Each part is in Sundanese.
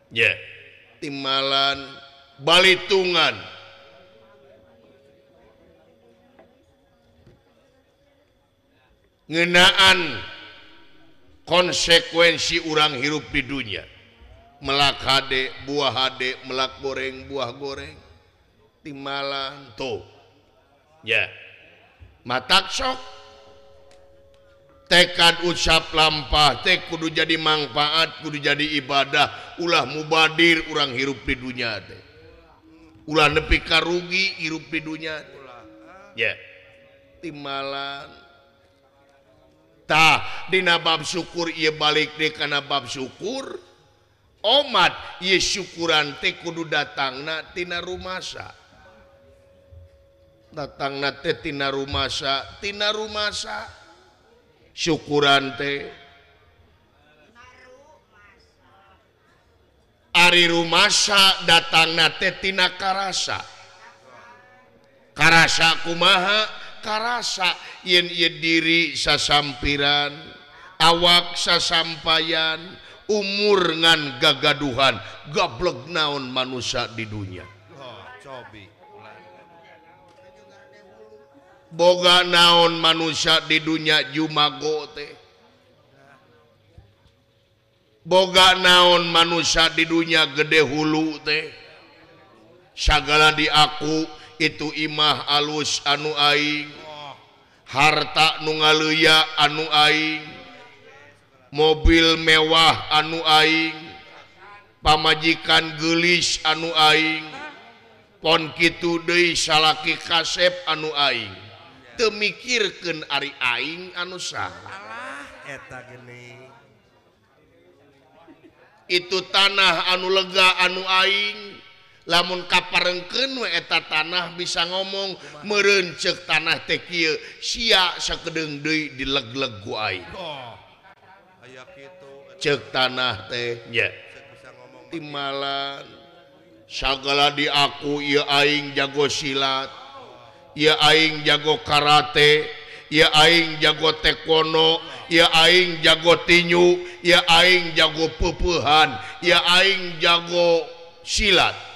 ya timbalan balitungan ngenaan konsekuensi orang hirup di dunia melak hade buah hade melak goreng buah goreng timbalan tuh ya matak sok tekad ucap lampah teh kudu jadi manfaat kudu jadi ibadah ulah mubadir orang hirup di dunia teh ulah nepi ka rugi hirup di dunia teh ya timbalan tah dina bab syukur ieu balik deui kana bab syukur omat ieu syukuran teh kudu datangna tina rumasa datangna teh tina rumasa syukuran teh ari rumasa datangna teh tina karasa kumaha karasa yen ieu diri sasampiran awak sasampayan umur ngan gagaduhan gablek naon manusia di dunia boga naon manusia di dunia jumago teh boga naon manusia di dunia gede hulu teh sagala di aku itu imah alus anu aing harta nu ngaleuya anu aing mobil mewah anu aing pamajikan geulis anu aing pon kitu deui salaki kasep anu aing teu mikirkeun ari aing anu salah eta geuning itu tanah anu lega anu aing lamun kaparengkeun we eta tanah bisa ngomong meureun ceuk tanah teh kieu sia sakedeung deui dileg-leg ku aing aya kitu ceuk tanah teh nya bisa ngomong timbalan sagala di aku ieu aing jago silat ieu aing jago karate ieu aing jago taekwondo ieu aing jago tinju ieu aing jago peupeuhan ieu aing jago silat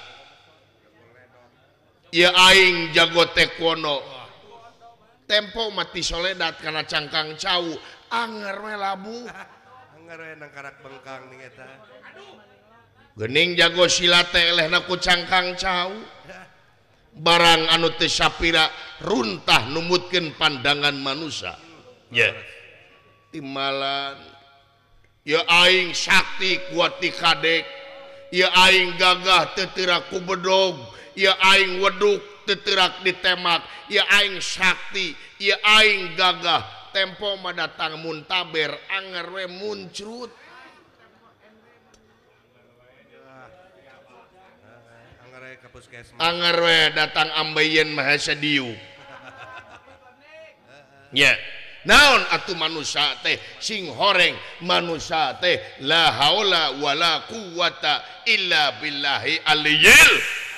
ieu aing jago taekwondo tempo mati soledat kana cangkang cau anger we labu anger we nang karak bengkang ning eta geuning jago silat teh elehna ku cangkang cau barang anu teu sapira runtah numutkeun pandangan manusia ya timbalan ieu aing sakti kuat ti kadek ieu aing gagah teu teurak ku bedog ieu aing weduk teu teurak ditemak ieu aing sakti ieu aing gagah tempo mah datang muntaber anger we muncrut anger we datang ambeien mah sadiu nya naon atuh manusia teh sing horeng manusia teh la haula wala quwata illa billahi aliyil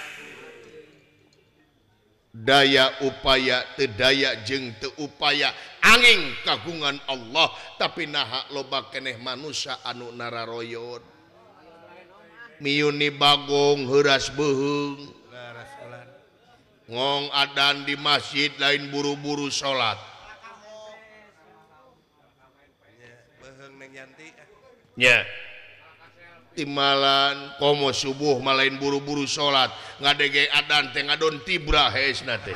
daya upaya teu daya jeung teu upaya angin kagungan Allah tapi naha loba keneh manusia anu nararoyod miuni bagong heuras beheung ngong adan di masjid lain buru-buru salat beheung neng yanti nya timbalan komo subuh malain buru-buru salat ngadege adan teh ngadon tibra heusna teh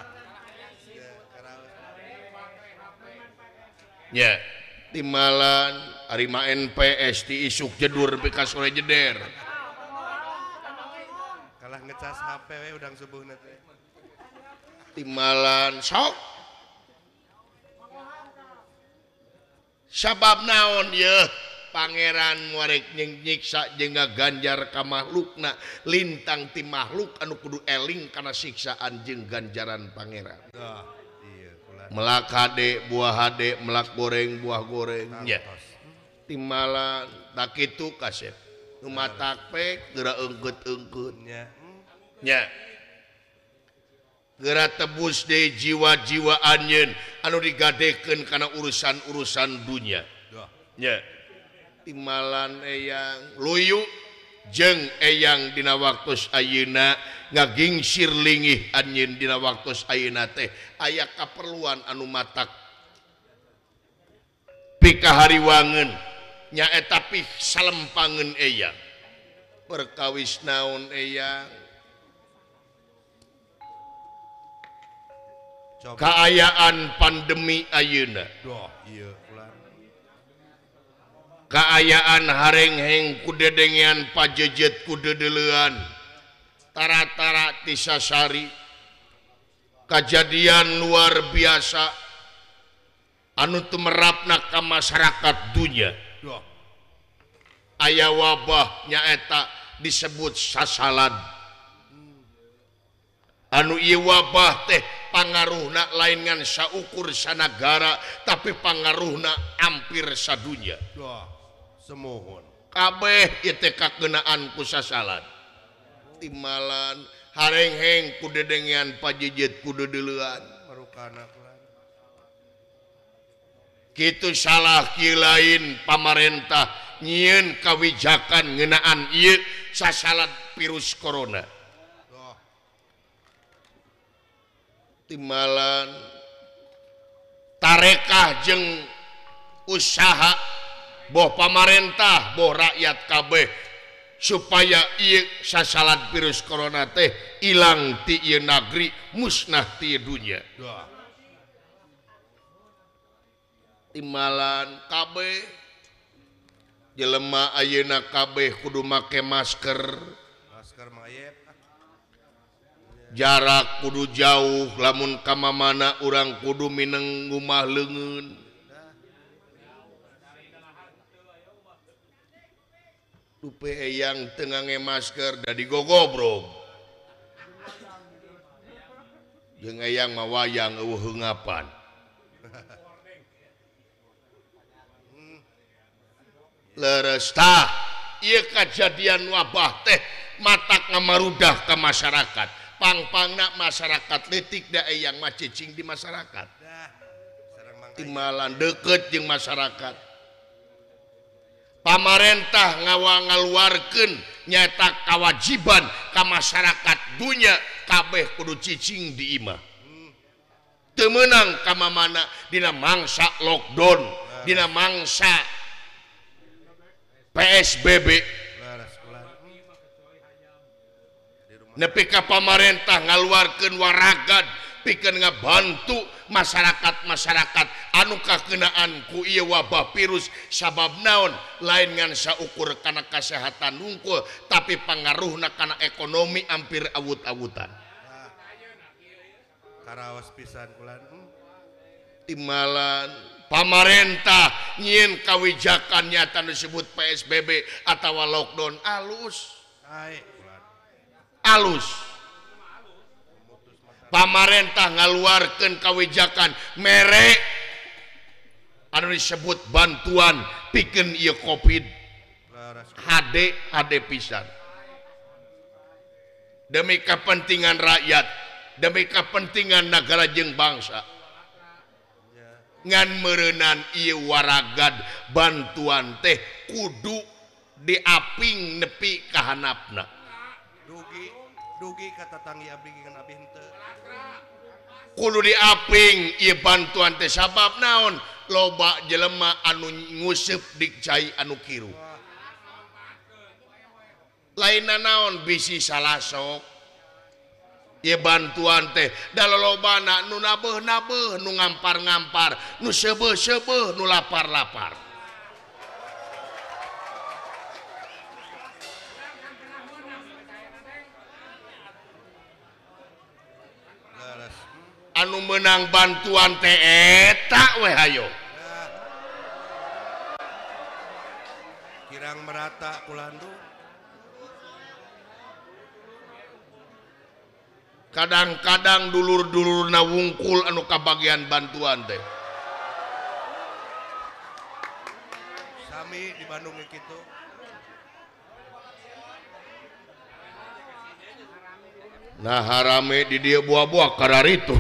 nya timbalan ari main PS di isuk jedur beka sore jeder kalah ngecas HP we udang subuhna teh timbalan sok sabab naon yeuh pangeran muarek nyiksa jeung ganjar ka makhlukna lintang ti makhluk anu kudu eling kana siksaan jeung ganjaran pangeran iya kula melak hade buah hade melak goreng buah goreng nya timbalan tak kitu kasep nu matak pek geura eungkeut-eungkeut nya geura tebus deui jiwa-jiwa anjeun anu digadekeun kana urusan-urusan dunia nya timbalan eyang luyu jeung eyang dina waktos ayeuna ngagingsir lingih anjeun dina waktos ayeuna teh aya kaperluan anu matak pikahariwangeun nyaeta pih salempangeun eyang perkawis naon eyang kaayaan pandemi ayeuna doh ieu ulah kaayaan hareng-heng kudedengean pajejet kudedelean tara-tara tisasari kejadian luar biasa anu tumerapna ka masyarakat dunya doh aya wabah nyaeta disebut sasalan anu ieu wabah teh pangaruhna lain ngan saukur sanagara tapi pangaruhna hampir sadunya doh semohon kabeh ieu teh kakeunaan ku sasalan timalan hareng-heng kudedengean pajejet kudedelean marukana ulah kitu salah kieu lain pamarentah nyieun kawijakan ngeunaan ieu sasalan virus corona doh timalan tarekah jeung usaha boh pamarentah boh rakyat kabeh supaya ieu sasalan virus corona teh ilang ti ieu nagri musnah ti dunya doh timalan kabeh jelema ayeuna kabeh kudu make masker masker mayep jarak kudu jauh lamun ka mamana urang kudu mineng ngumah leungeun lupe eyang tengah nge masker da digogobrog jeung eyang mah wayang eueuh heungapan leres tah ieu kejadian wabah teh matak ngamarudah ka masyarakat pangpangna masyarakat leutik da eyang mah cicing di masyarakat dah sareng mangga timalan deket jeung masyarakat pamarentah ngaluarkeun nyata kewajiban ka masyarakat dunya kabeh kudu cicing di imah teu meunang ka mamana dina mangsa lockdown dina mangsa PSBB laras ulah nepi ka pamarentah ngaluarkeun waragad pikeun ngabantu masyarakat anu kakeunaan ku ieu wabah virus sabab naon lain ngan saukur kana kasehatan hungkul tapi pangaruhna kana ekonomi hampir awut-awutan karaos pisan ulah timalan pamarentah nyieun kawijakan nyata disebut PSBB atawa lockdown alus ai ulah alus pamarentah ngaluarkeun kawijakan mere anu disebut bantuan pikeun ieu Covid laras HD pisan demi kepentingan rakyat demi kepentingan negara jeung bangsa ngan meureunan ieu waragad bantuan teh kudu diaping nepi ka handapna dugi kata tanggi abdi ngan abdi henteu kudu diaping ieu bantuan teh sabab naon loba jelema anu nguseup di cai anu kiru lainna naon bisi salasok ieu bantuan teh da lolobana nu nabeuh-nabeuh nu ngampar-ngampar nu seubeuh-seubeuh nu lapar-lapar laras anu menang bantuan teh eta we hayo kirang merata kulandu kadang-kadang dulur-dulurna wungkul anu kabagian bantuan teh sami di Bandung kitu nah harame di dia buah-buah kararitu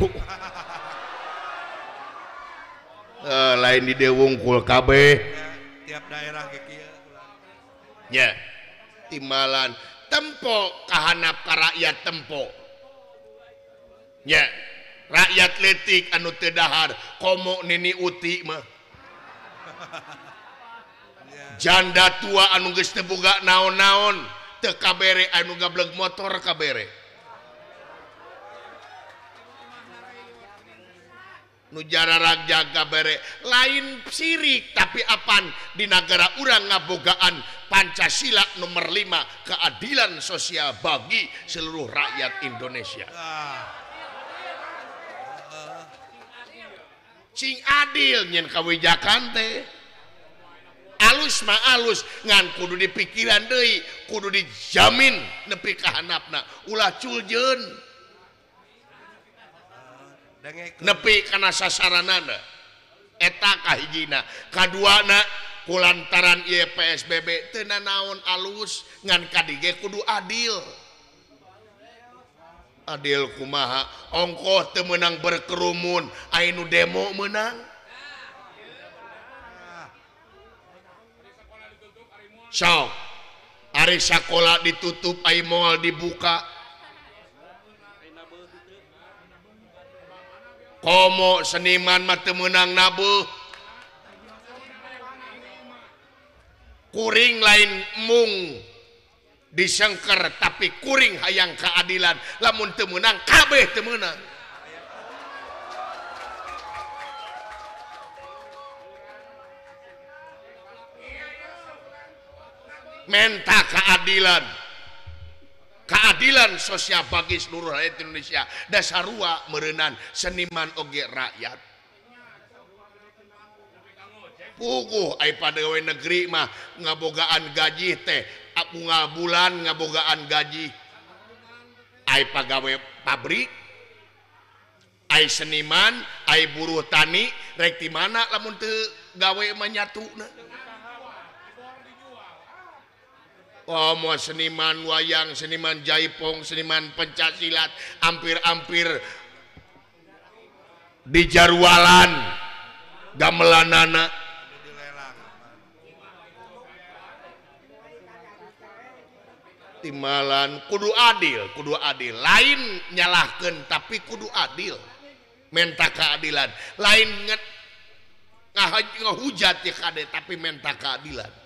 lain di dia wungkul kabeh tiap daerah ge kieu nya Timbalan tempo kahanap ka rakyat tempo nya rakyat letik anu teu dahar komo nini uti mah janda tua anu geus teu boga naon-naon teu kabere anu gableg motor kabere nu jararag jaga bere lain sirik tapi apan di negara urang ngabogaan Pancasila nomor 5 keadilan sosial bagi seluruh rakyat Indonesia cing adil nyen kawijakan teh alus mah alus ngan kudu dipikiran deui kudu dijamin nepi ka handapna ulah culjeun nepi kana sasaranana eta kahijina kaduana kulantaran ieu PSBB teu naon alus ngan kadige kudu adil adil kumaha ongkoh teu meunang berkerumun anu demo meunang sok ari sakola ditutup ai moal dibuka komo seniman mah teu meunang nabeuh kuring lain mung disengker tapi kuring hayang keadilan lamun teu meunang kabeh teu meunang menta keadilan sosial bagi seluruh rakyat Indonesia dasarua meureunan seniman oge rakyat puguh ai pagawe negeri mah ngabogaan gaji teh bunga bulan ngabogaan gaji ai pagawe pabrik ai seniman ai buruh tani rek di mana lamun teu gawe menyatuna mau seniman wayang, seniman jaipong, seniman pencaksilat, hampir-hampir di jarwalan gamelanana. Timalan kudu adil, lain nyalahkeun tapi kudu adil. Menta keadilan, lain ngahujat ya kade tapi menta keadilan.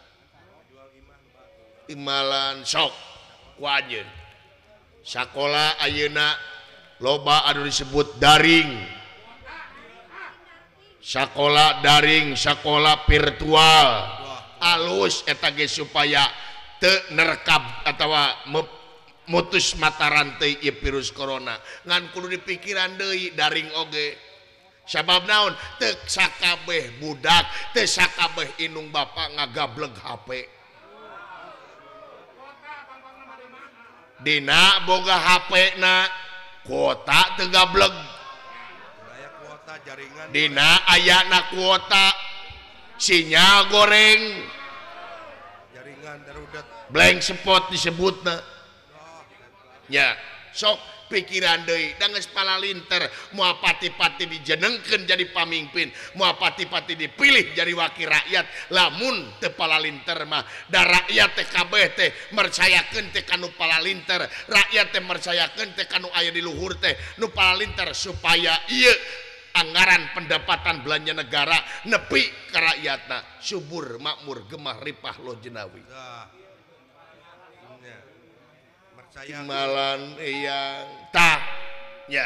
Timalan sok wajen sakola ayeuna loba anu disebut daring sakola daring sakola virtual alus eta ge supaya teu nerekab atawa mutus mata rantai ieu virus corona ngan kudu dipikiran deui daring oge sabab naon teu sakabeh budak teu sakabeh indung bapa ngagableg HP dina boga HP na kuota teu gableg dina ayana kuota sinyal goreng jaringan darudat blank spot disebutna nya sok pikiran deui da geus palalinter moal pati-pati dijenengkeun jadi pamimpin moal pati-pati dipilih jadi wakil rakyat lamun teu palalinter mah da rakyat teh kabeh teh mercayakeun teh kanu palalinter rakyat teh mercayakeun teh kanu aya di luhur teh nu palalinter supaya ieu anggaran pendapatan belanja negara nepi ka rakyatna subur makmur gemah ripah lo jenawi Timalan eyang tah ya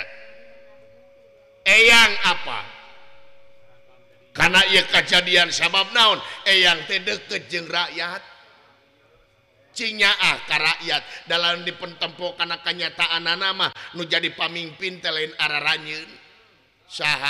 eyang apa karena ieu kejadian sabab naon eyang teh deukeut jeung rakyat cinyaah ka rakyat dalam dipentempo kana kanyataanana mah nu jadi pamimpin teh lain araranyeun saha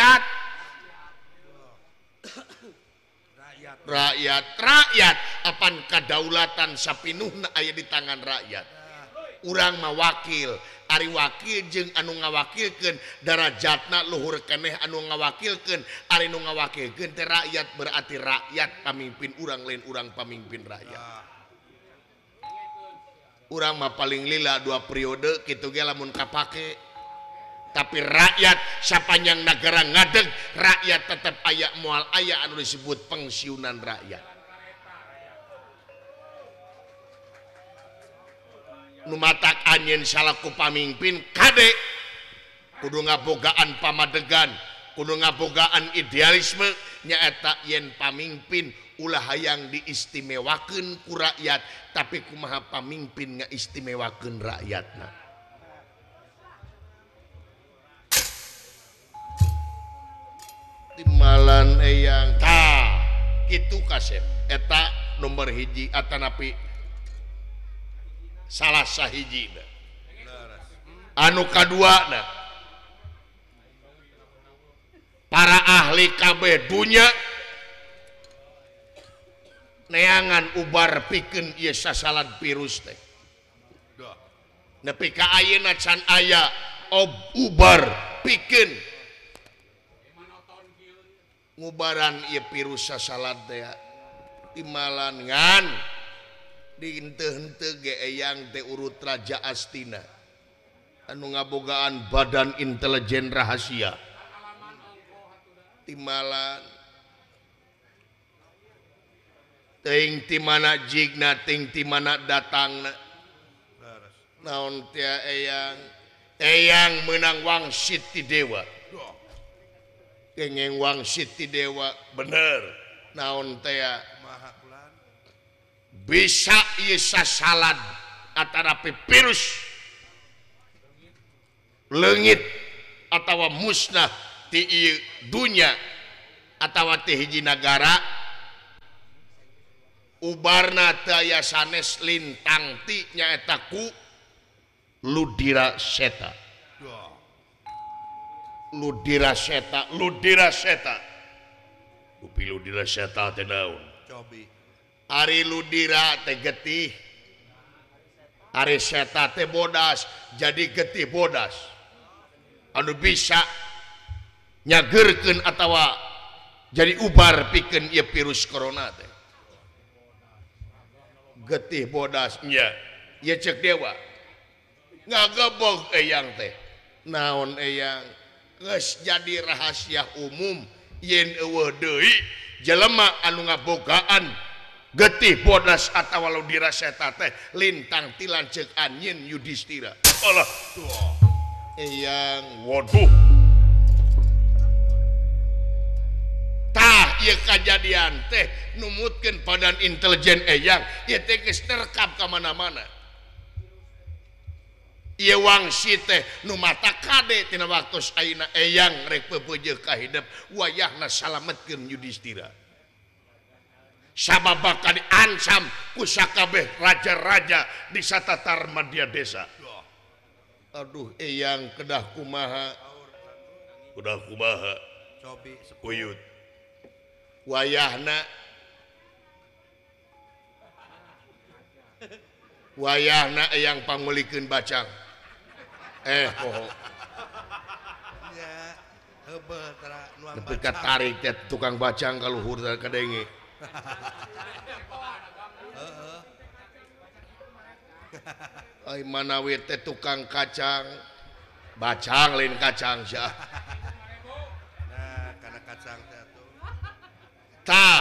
rakyat apan kadaulatan sapinuhna aya di tangan rakyat urang mah wakil ari wakil jeung anu ngawakilkeun darajatna luhur keneh anu ngawakilkeun ari nu ngawakilkeun teh rakyat berarti rakyat pamimpin urang lain urang pamimpin rakyat urang mah paling lila 2 periode kitu ge lamun kapake tapi rakyat sapanjang negara ngadeg rakyat tetap aya moal aya anu disebut pensiunan rakyat nu matak anjeun salaku pamimpin kade kudu ngabogaan pamadegan kudu ngabogaan idealisme nyaeta yen pamimpin ulah hayang diistimewakeun ku rakyat tapi kumaha pamimpin ngaistimewakeun rakyatna timalan eyang tah kitu kasep eta nomor hiji atanapi salah sahijina anu kaduana para ahli kabeh dunya neangan ubar pikeun ieu sasalan virus teh nepi ka ayeuna can aya ubar pikeun ngubaran ieu virus sasalan teh timalan ngan di henteu-henteu ge eyang teh urut Raja Astina anu ngabogaan badan intelijen rahasia timalan ting ti mana jigna ting ti mana datangna naon teh eyang meunang wangsit ti dewa kengeng wangsit ti dewa bener naon teh bisa ieu sasalad antara virus leungit atawa musnah ti ieu dunya atawa ti hiji nagara ubarna teu aya sanes lintang ti nyaeta ku ludira seta upi ludira seta teh naon cobi ari ludira teh getih ari seta teh bodas jadi getih bodas anu bisa nyageurkeun atawa jadi ubar pikeun ieu virus corona teh getih bodas nya ieu cek dewa ngagebog eyang teh naon eyang geus jadi rahasia umum yen eueuh deui jelema anu ngabogaan getih bodas atawa ludira seta teh lintang ti lanceuk anjeun Yudhistira alah eyang waduh tah ieu kajadian teh numutkeun badan intelijen eyang ieu teh geus terekam ka mana-mana ieu wangsit teh nu mata kade tina waktos ayeuna eyang rek peupeujeuh ka hidup wayahna salametkeun Yudhistira sababaka diancam ku sakabeh raja-raja di satatar madya desa aduh eyang kedah kumaha cobi uyut wayahna eyang pangulikeun bacang poho ya heubeul tara nu tapi katarik teh tukang bacang ka luhur kadenge ai manawi teh tukang kacang bacang lain kacang sia nah kana kacang teh atuh tah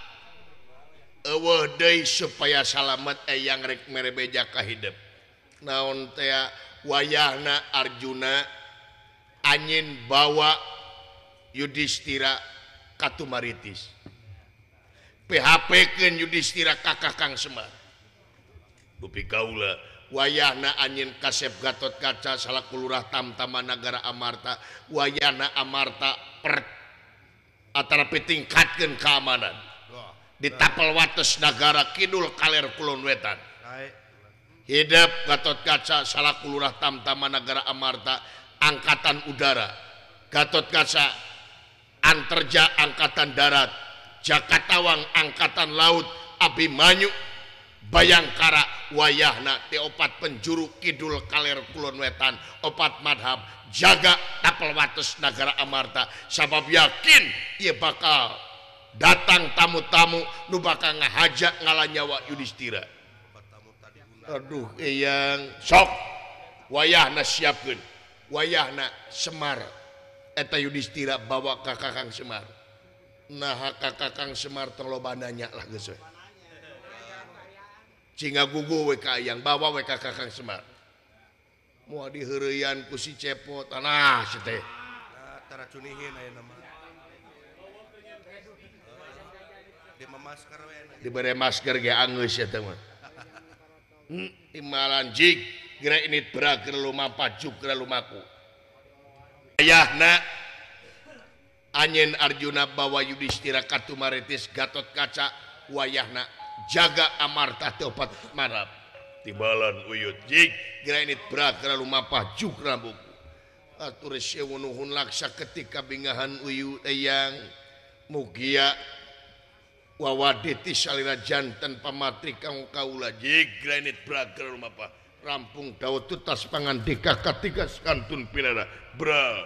eueuh deui supaya salamet eyang rek mere beja ka hidup naon teh wayahna Arjuna anjeun bawa Yudhistira ka Tumaritis PHP-keun Yudhistira ka Kakang Semar dupi kaula wayahna anjeun kasep Gatotkaca salaku lurah tamtama nagara Amarta wayahna Amarta atara pitingkatkeun keamanan di tapel wates nagara kidul kaler kulon wetan hidup Gatotkaca salaku lurah tamtama nagara Amarta angkatan udara Gatotkaca Anterja angkatan darat Jakatawang angkatan laut Abimanyu Bayangkara wayahna ti opat penjuru kidul kaler kulon wetan opat madhab jaga tapel wates nagara Amarta sabab yakin ieu bakal datang tamu-tamu nu bakal ngahajak ngalanyawa Yudhistira aduh eyang sok wayahna siapkeun wayahna Semar eta Yudhistira bawa ka Kakang Semar nah ka Kakang Semar tong loba nanya lah geus we Cinga gugu we ka yang bawa we ka Kakang Semar. Moal diheureyan ku si Cepot. Tanah si teh. Tara cunihin aya nama. Di memasker we. Dibere masker ge angeus ya teh mah. Imalan jig geura init berak keur lumampah juk keur lumaku. Ayahna Anyen Arjuna bawa Yudhistira Katumaritis Gatot Kaca wayahna jaga amarta teu opat marap tibalan uyut jig geura init berak keur lumampah juk rambuk. Atur sewu nuhun laksa ketika bingahan uyu eyang mugia wawaditi salira janten pamatri kang kaula jig granit brager mapa rampung daud tutas pangandika katiga kantun pinara bra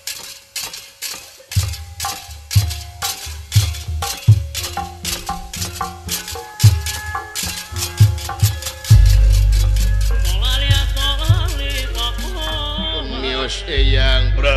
mios eyang bra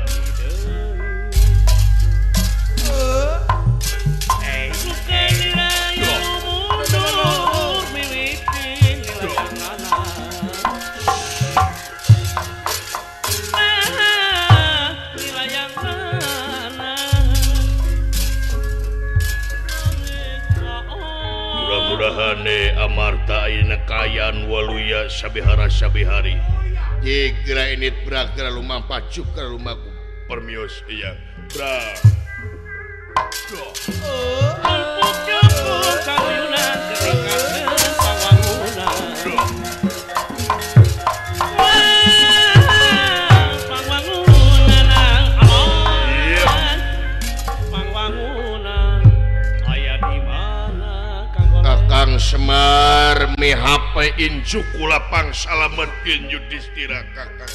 mudah-mudahane amarta ayeuna kayan waluya sabihara sabihari jegra init bragra lumampah cukra lumaku permios iya bra Kakang Semar mihape injuk kula pangsalametkeun Yudhistira Kakang.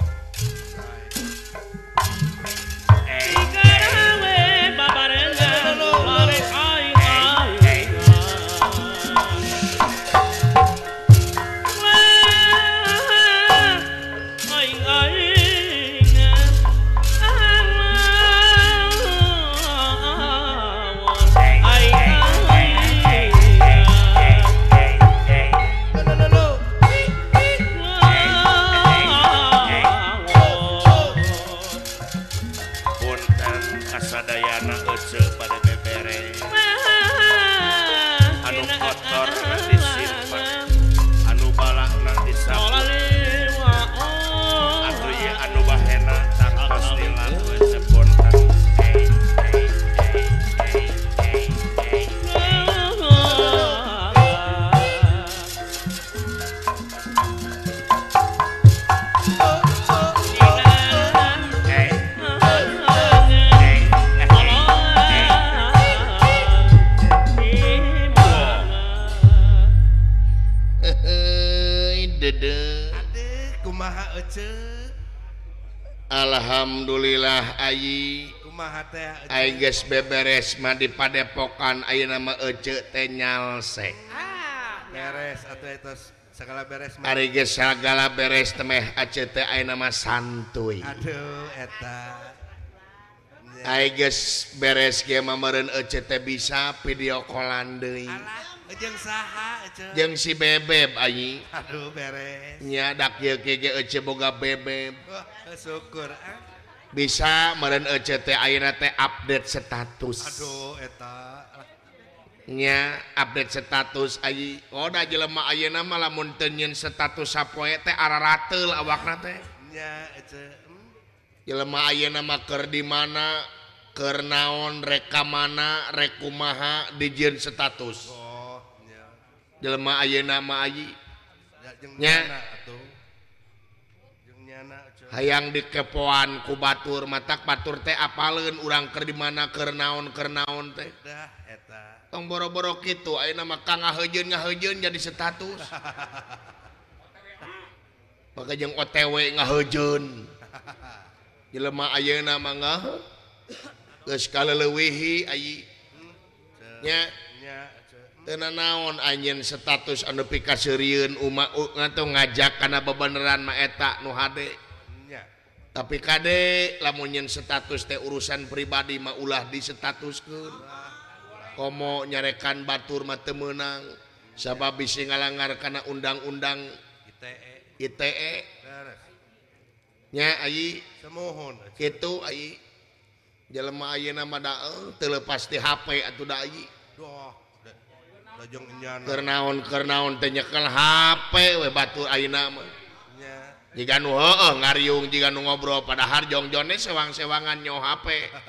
Alhamdulillah ayi kumaha teh ai geus beberes mah di Padepokan ayeuna mah Ece teh nyalse beres atuh eta segala beres mah ari geus sagala beres teh meh Ece teh ayeuna mah santuy aduh eta ai geus beres ge mah meureun Ece teh bisa video callan deui jeung saha Ece jeung si Bebeb ayi aduh beres nya dak ieu ge Ece boga Bebeb syukur bisa meureun Ece teh ayeuna teh update status aduh eta nya update status ayi da jelema ayeuna mah lamun teu nyieun status sapoe teh ararateul awakna teh nya Ece jelema ayeuna mah keur di mana keur naon rek ka mana rek kumaha dijieun status nya jelema ayeuna mah ayi jeung nya nyana atuh jeung nyana Ece hayang dikepoan ku batur matak batur teh apaleun urang keur di mana keur naon teh dah eta tong boro-boro kitu ayeuna mah ka ngaheujeun jadi status maka jeung OTW ngaheujeun jelema ayeuna mah ngah geus kaleuweuhi ayi nya teu naon anjeun status anu pikaseurieun umat ngatu ngajak kana bebeneran mah eta nu hade nya tapi kade lamun nyeun status teh urusan pribadi mah ulah di statuskeun komo nyarekan batur mah teu meunang sabab bisi ngalanggar kana undang-undang ITE Beres. nya ayi Semohon. kitu ayi jelema ayeuna mah daeng teu lepas ti HP atuh da ayi Doh. Dajong enyana. keur naon teh nyekel HP we batur ayeuna mah Nya. jiga nu heueuh ngariung jiga nu ngobrol padahal jongjone sewang-sewangan nyo HP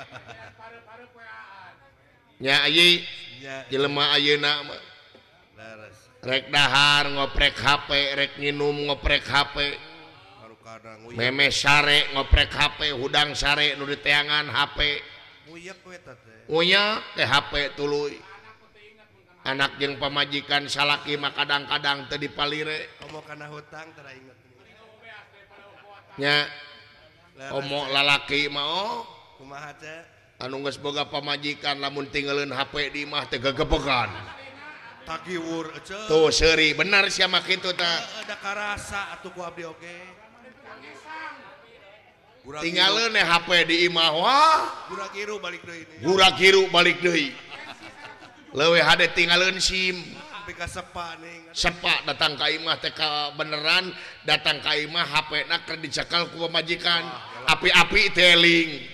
nya ayi Nya. jelema ayeuna mah Beres. rek dahar ngoprek HP rek nginum ngoprek HP Marukana nguyek. memes sare ngoprek HP hudang sare nu di teangan HP Nguyek we teh. unya teh HP tuluy anak jeung pamajikan salaki mah kadang-kadang teu dipalire Komo kana hutang tara inget. nya omo lalaki mah oh Kumaha teh? anu geus boga pamajikan lamun tinggalin HP di imah teh gegebegan Tagiwur ece. tuh seuri bener sia mah kitu teh Ada karasa atuh ku abdi oge. tinggalin HP di imah wah Gura kiru balik deui ini. gura kiru balik deui leuwih hade tinggalin SIM Sampai ka sepa ning. sepak datang ka imah teh ka beneran datang ka imah HP-na keur dicekal ku pamajikan api-api teling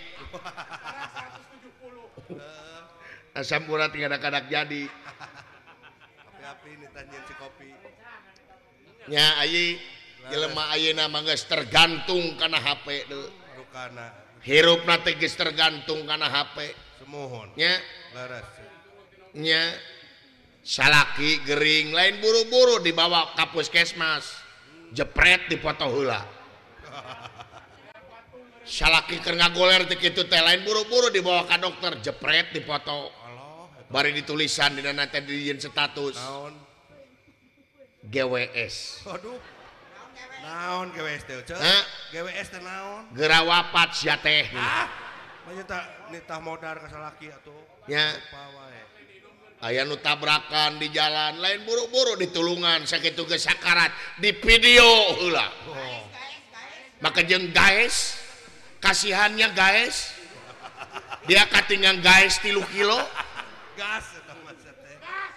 asam urat kadang-kadang jadi Api-api ini tanjeun si kopi. nya ayi jelema ayeuna mah geus tergantung kana HP deui Marukana. hirupna teh geus tergantung kana HP Semohon. nya Leres. nya salaki gering lain buru-buru dibawa ka puskesmas jepret dipoto heula salaki keur ngagoler teh kitu teh lain buru-buru dibawa ka dokter jepret dipoto Allah. bari ditulisan dina teh dijieun status Naon? GWS Waduh. Naon GWS teh? Hah? GWS teh naon? geura wapat sia teh Manya nitah modar ka salaki atuh. nya Apa wae. aya nu tabrakan di jalan lain buru-buru ditulungan sakitu geus sakarat di video heula Oh. maka jeung guys kasihannya guys dia katingang guys 3 kilo Gas eta mah teh.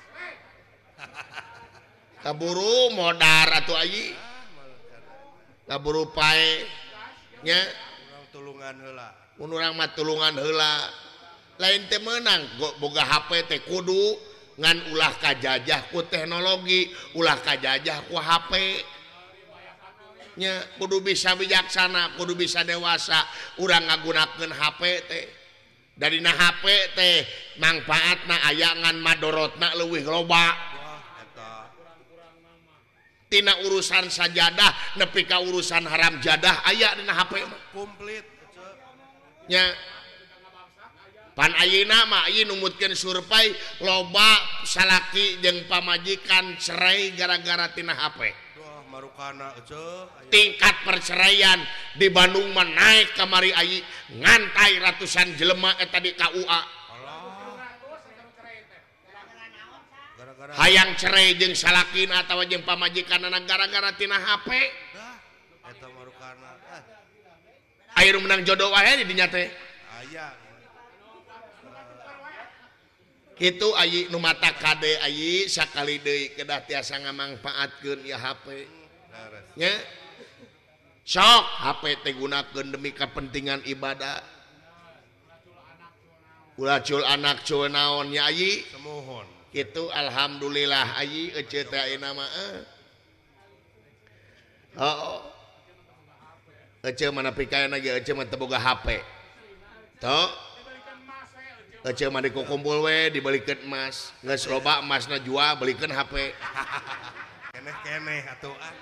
kaburu modar atuh ayi kaburu pae nya Urang tulungan heula. mun urang mah tulungan heula lain teh meunang boga HP teh kudu ngan ulah kajajah ku teknologi ulah kajajah ku HP nya kudu bisa bijaksana kudu bisa dewasa urang ngagunakeun HP teh darina HP teh mangpaatna aya ngan madorotna leuwih loba Wah, eta. tina urusan sajadah nepi ka urusan haram jadah aya dina HP mah Komplit. Ece. nya pan ayeuna mah ieu numutkeun survei loba salaki jeung pamajikan cerai gara-gara tina HP Wah, marukana ece. tingkat perceraian di Bandung mah naik kamari ayi ngantai ratusan jelema eta di KUA Allah. Gara-gara hayang cerai jeung salakina atawa jeung pamajikanna gara-gara tina HP dah eta marukana. aya nu menang jodoh wae di dinya teh Aya. kitu ayi nu mata kade ayi sakali deui kedah tiasa ngamangpaatkeun ieu HP Leres. nya sok HP teh gunakeun demi kepentingan ibadah ulah cul anak cul naon nya ayi Semohon. kitu alhamdulillah ayi ece teh ayeuna mah oh ece mana pikaena ge ece mah teu boga HP toh ece mah dikukumpul we dibelikeun emas geus loba emasna jual belikeun HP Keneh-keneh atuh ah.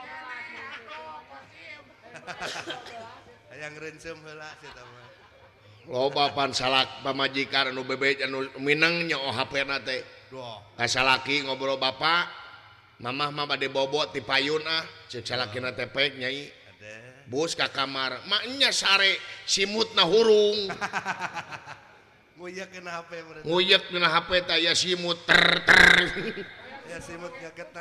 Hayang reunsem heula si eta mah. loba pan salak pamajikan anu bebej anu mineng nyaho HP-na teh Doh. kasalaki ngobrol bapak mamah mah bade bobot ti payun ceuk salakina teh pek nyai Ade. bus ka kamar mak nya sare simutna hurung Nguyek kena HP meureun. nguyek dina HP teh aya simut ter Ya simut geter.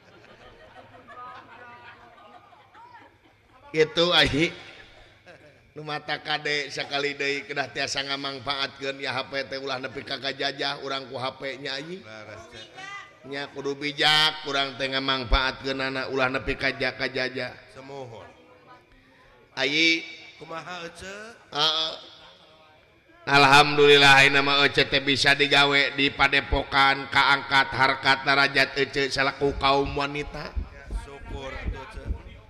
itu ahi nu mata kade sakali deui kedah tiasa ngamangpaatkeun ya HP teh ulah nepi ka gajajah urang ku HP nya ieu nya kudu bijak urang teh ngamangpaatkeun anak ulah nepi ka gajajah semohon ai kumaha ece alhamdulillah ayeuna mah ece teh bisa digawe di padepokan kaangkat harkat darajat ece salaku kaum wanita syukur atuh ece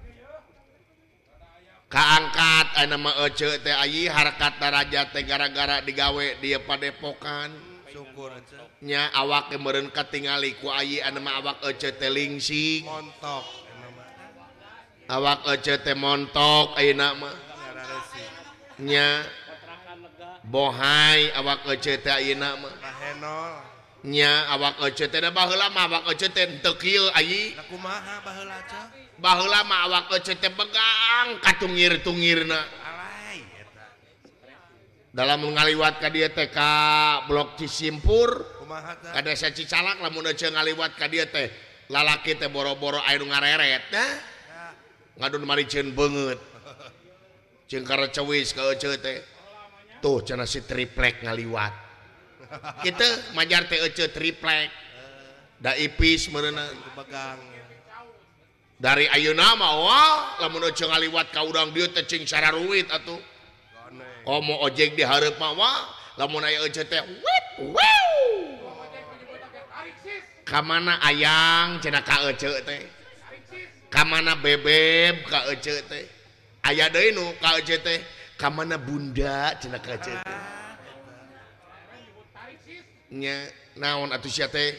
kaangkat ayeuna mah ece teh ai harkat darajat teh gara-gara digawe di padepokan syukur ece nya awak meureun katingali ku ai anu mah awak ece teh lingsing montok emang mah awak ece teh montok ayeuna mah ngara resi nya bohai awak ece teh ayeuna mah rahenol nya awak ece teh da baheula mah awak ece teh teu kieu ai da kumaha baheula ece baheula mah awak ece teh begang katungir-tungirna alay eta dalam ngaliwat ka dieu teh ka blok Cisimpur kumaha teh ka desa Cicalak lamun ece ngaliwat ka dieu teh lalaki teh boro-boro aya nu ngareret dah ngadun mariceun beungeut jeung karecewis ka ece teh tuh cenah si triplek ngaliwat kitu majar teh ece triplek da ipis meureunna begang dari ayeuna mah wah lamun ece ngaliwat ka urang dieu teh cing sararuit atuh gone komo ojek di hareup mah wah lamun aya ece teh wip wow kamana ayang cenah ka ece teh kamana bebeb ka ece teh aya deui nu ka ece teh kamana bunda cenah ka ece teh nya naon atuh sia teh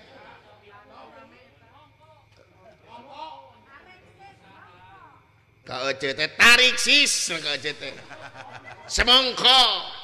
ka ece teh tarik sis ka ece teh semongko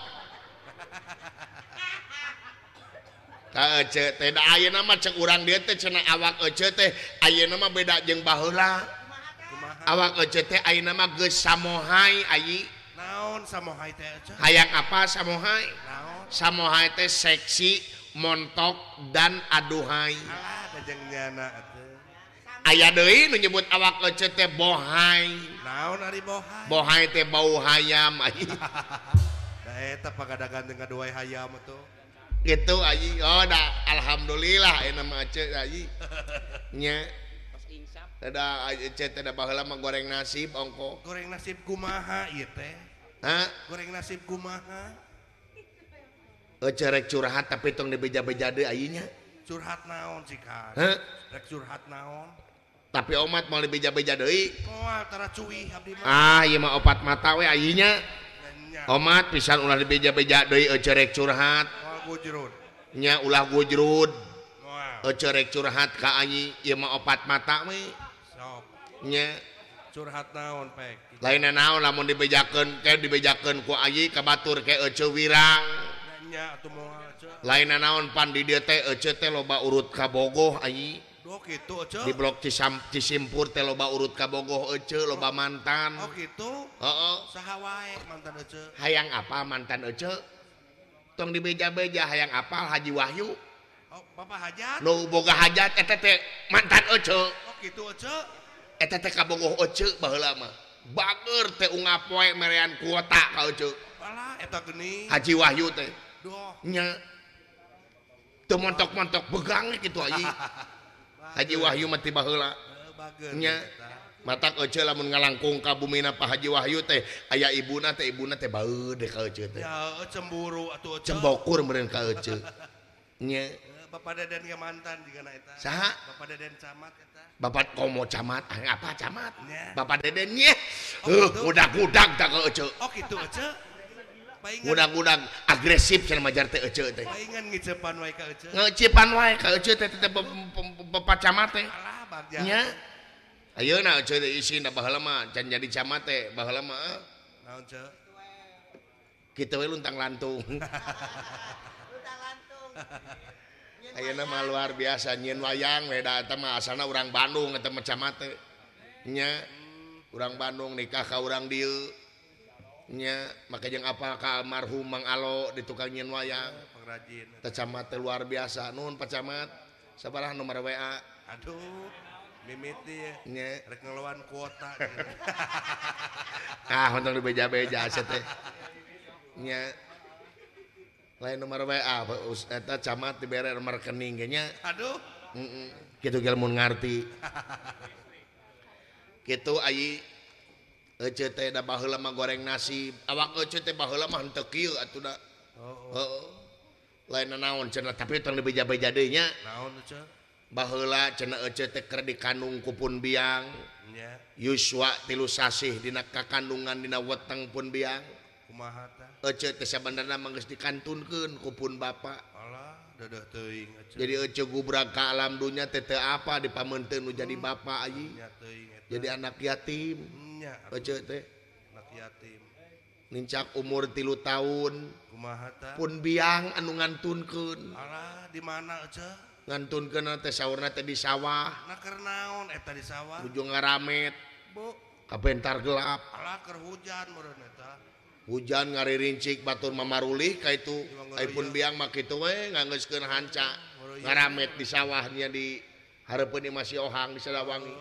ka ece teh da ayeuna mah cek urang dieu teh cenah awak ece teh ayeuna mah beda jeung baheula kumaha awak ece teh ayeuna mah geus samohai ayi naon samohai teh ece hayang apa samohai naon samohai teh seksi montok dan aduhai alah da jeung nyana atuh aya deui nu nyebut awak ece teh bohai naon ari bohai bohai teh bau hayam ayi da eta pagadagan dengan dua hayam atuh gitu ayi oh da alhamdulillah ayeuna mah ece ayi nya da ece teh da baheula mah goreng nasib ongko goreng nasib kumaha ieu teh ha goreng nasib kumaha ece rek curhat tapi tong dibeja-beja deui ayinya curhat naon sih kan ha rek curhat naon tapi omat mau dibeja-beja deui moal tara cuy abdi mah ah ieu mah opat mata we ayinya nya omat pisan ulah dibeja-beja deui ece rek curhat moal gujrut nya ulah gujrud moal ece rek curhat ka ayi ieu mah opat mata we sok nya curhat naon pek lainna naon lamun dibejakeun ku ayi ka batur ke ece wirang nya atuh moal ece lainna naon pan di dieu teh ece teh loba urut ka bogoh ayi do kitu ece di blok Cisimpur teh loba urut ka bogoh ece loba mantan oh kitu heeh saha wae mantan ece hayang apa mantan ece tong dibeja-beja hayang apal Haji Wahyu oh papa hajat nu boga hajat eta teh mantan ece oh kitu ece eta teh ka bogoh ece baheula mah bager teh ungap poe merean kuota ka ece alah eta geuning Haji Wahyu teh doh nya teu montok-montok begang kitu ayi Haji Wahyu mah ti baheula bager nya matak ece lamun ngalangkung ka bumina Pak Haji Wahyu teh aya ibuna teh baeudeh ka ece teh ya cemburu atuh ece cembokur meureun ka ece nya Bapak Deden ge mantan juga na eta saha Bapak Deden camat eta bapak komo camat apa camat nya bapak deden nya Oh, gitu. budak-budak tak ka ece oh kitu ece paingan budak-budak agresif cenah majar teh ece teh paingan ngecepan wae ka ece ngecipan wae ka ece teh bapak camat teh alah bagja nya ayeuna ece teh isina baheula mah can jadi camat teh baheula mah naon ce kitu we luntang lantung ayeuna mah luar biasa nyieun wayang we da eta mah asalna urang Bandung eta mah camat teh nya urang Bandung nikah ka urang dieu nya make jeung apal ka almarhum Mang Alo di tukang nyieun wayang pengrajin teh camat teh luar biasa nuhun Pak Camat sabaraha nomor WA aduh mimiti ya. Nya. Rek ngelawan kuota. Untuk dibeja-beja asa teh. Nya. Lain nomor WA eta camat dibere nomor rekening ge nya. Aduh. Kitu ge mun ngarti. Kitu ai ece teh da baheula mah goreng nasi. Awak ece teh baheula mah henteu kieu atuh da. Heeh. Lain naon cenah tapi tong dibeja-beja deui nya. Naon ece? Baheula cenah ece teh keur dikandung ku Pun Biang. Nya. Yuswa 3 sasih dina kakandungan dina weteng Pun Biang. Kumaha tah? Ece teh sabenerna mah geus dikantunkeun ku Pun Bapa. Alah, dedeh teuing ece. Jadi ece gubrag ka alam dunya teh teu apa dipameunteun nu jadi bapa aji. Nya teuing eta. Jadi anak yatim. Nya. Ece teh Anak yatim. nincak umur 3 tahun. Kumaha tah? Pun Biang anu ngantunkeun. Alah, di mana ece? Ngantunkeun teh saurna teh di sawah. Nah keur naon eta di sawah? Ujung ngaramet. Bu, Kabentar gelap. alah keur hujan meureun eta. Hujan ngaririncik batur mamarulih ka itu. Ai Pun Biang mah kitu we nganggeuskeun hanca. Ngaramet di sawahnya di hareupeun Imah Si Ohang di Sadawangi.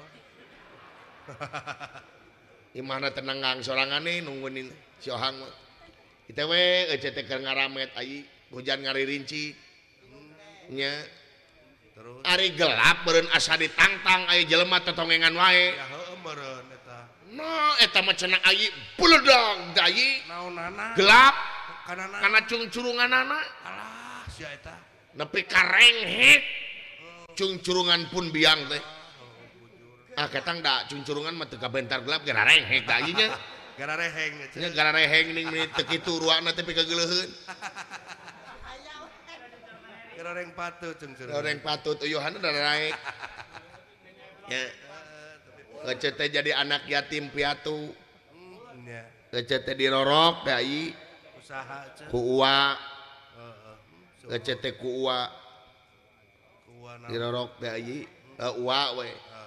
Imahna tenanggang sorangan nungguin Si Ohang mah. Kita we ece teh keur ngaramet ai hujan ngaririncik. Nya Terus ari gelap beureun asa ditangtang aya jelema tetongengan wae. ya heueuh meureun eta. Nah eta mah cenah ai buledang dayi Naonana? gelap Kanana. kana cungcurunganana Alah, sia eta. nepi ka renghek cungcurungan Pun Biang teh. Ah ketang da cungcurungan mah teu kabentar gelap gara renghek da ieu nya. Gara reheng ece. Nya gara reheng ning teu kitu ruana teh pigeuleuheun. Gara reng patut jeung cenah. Goreng patut uyuhan udah naik. Ya. Ece teh jadi anak yatim piatu. Nya. Ece teh dirorok dai Usaha ece. ku uwa. Heeh. Ece teh ku uwa Kuana. dirorok dai. Uwa we.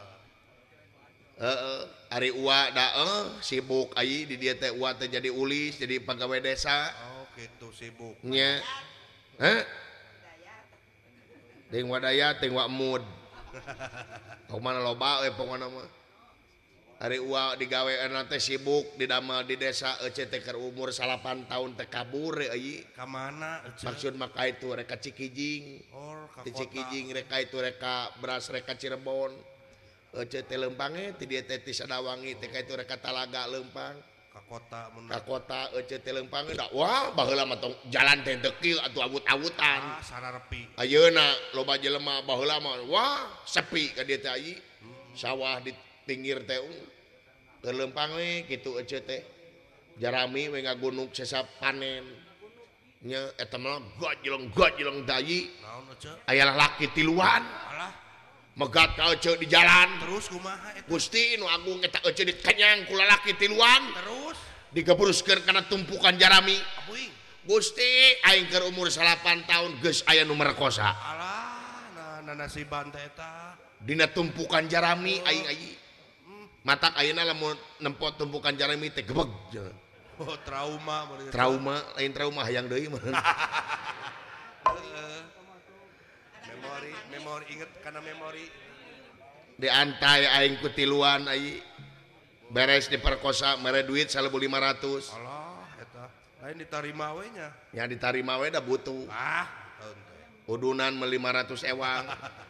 Ari uwa da sibuk ai di dieu teh uwa teh jadi ulis jadi pegawai desa. Oh, gitu sibuk. Nya. Heh. Ting wadaya ting wa mood. Kumana loba we pokona mah. Ari uwa digawean teh sibuk di damel di desa ece teh keur umur 8 tahun teh kabur euy. Ka mana ece? Maksud mah ka itu rek ka Cikijing. Or ka Di kota. Cikijing rek ka itu rek ka beras rek ka Cirebon. Ece teh lempang ti dieu teh ti Sadawangi teh ka itu rek ka Talaga lempang. Ka kota mun. Ka kota ece teh lempang da wah baheula mah tong jalan teh teu kieu atuh awut-awutan. Sararepi. Ayeuna loba jelema baheula mah wah sepi ka dieu teh ai. Sawah di pinggir teh keur lempang we kitu ece teh. Jarami we ngagunung sesa panen. Nya eta mah gajleng dayi Naon ece? aya lalaki tiluan Alah, megat ka ece di jalan. terus kumaha eta? Gusti nu agung eta ece dikenyang ku lalaki tiluan Terus digebruskeun kana tumpukan jarami. apuing. Gusti aing keur umur 8 tahun geus aya nu merkosa. Alah, nah nasiban teh eta. Dina tumpukan jarami aing matak ayeuna lamun nempot tumpukan jarami teh gebeg. Oh, trauma meureun. Trauma lain trauma hayang deui mah. Memori inget karena memori. Diantai aing ku tiluan ai beres diperkosa mere duit 1.500. Alah, eta. Lain ditarima we nya. Nya ditarima we da butuh. Ah, henteu. Udunan mah 500 ewang.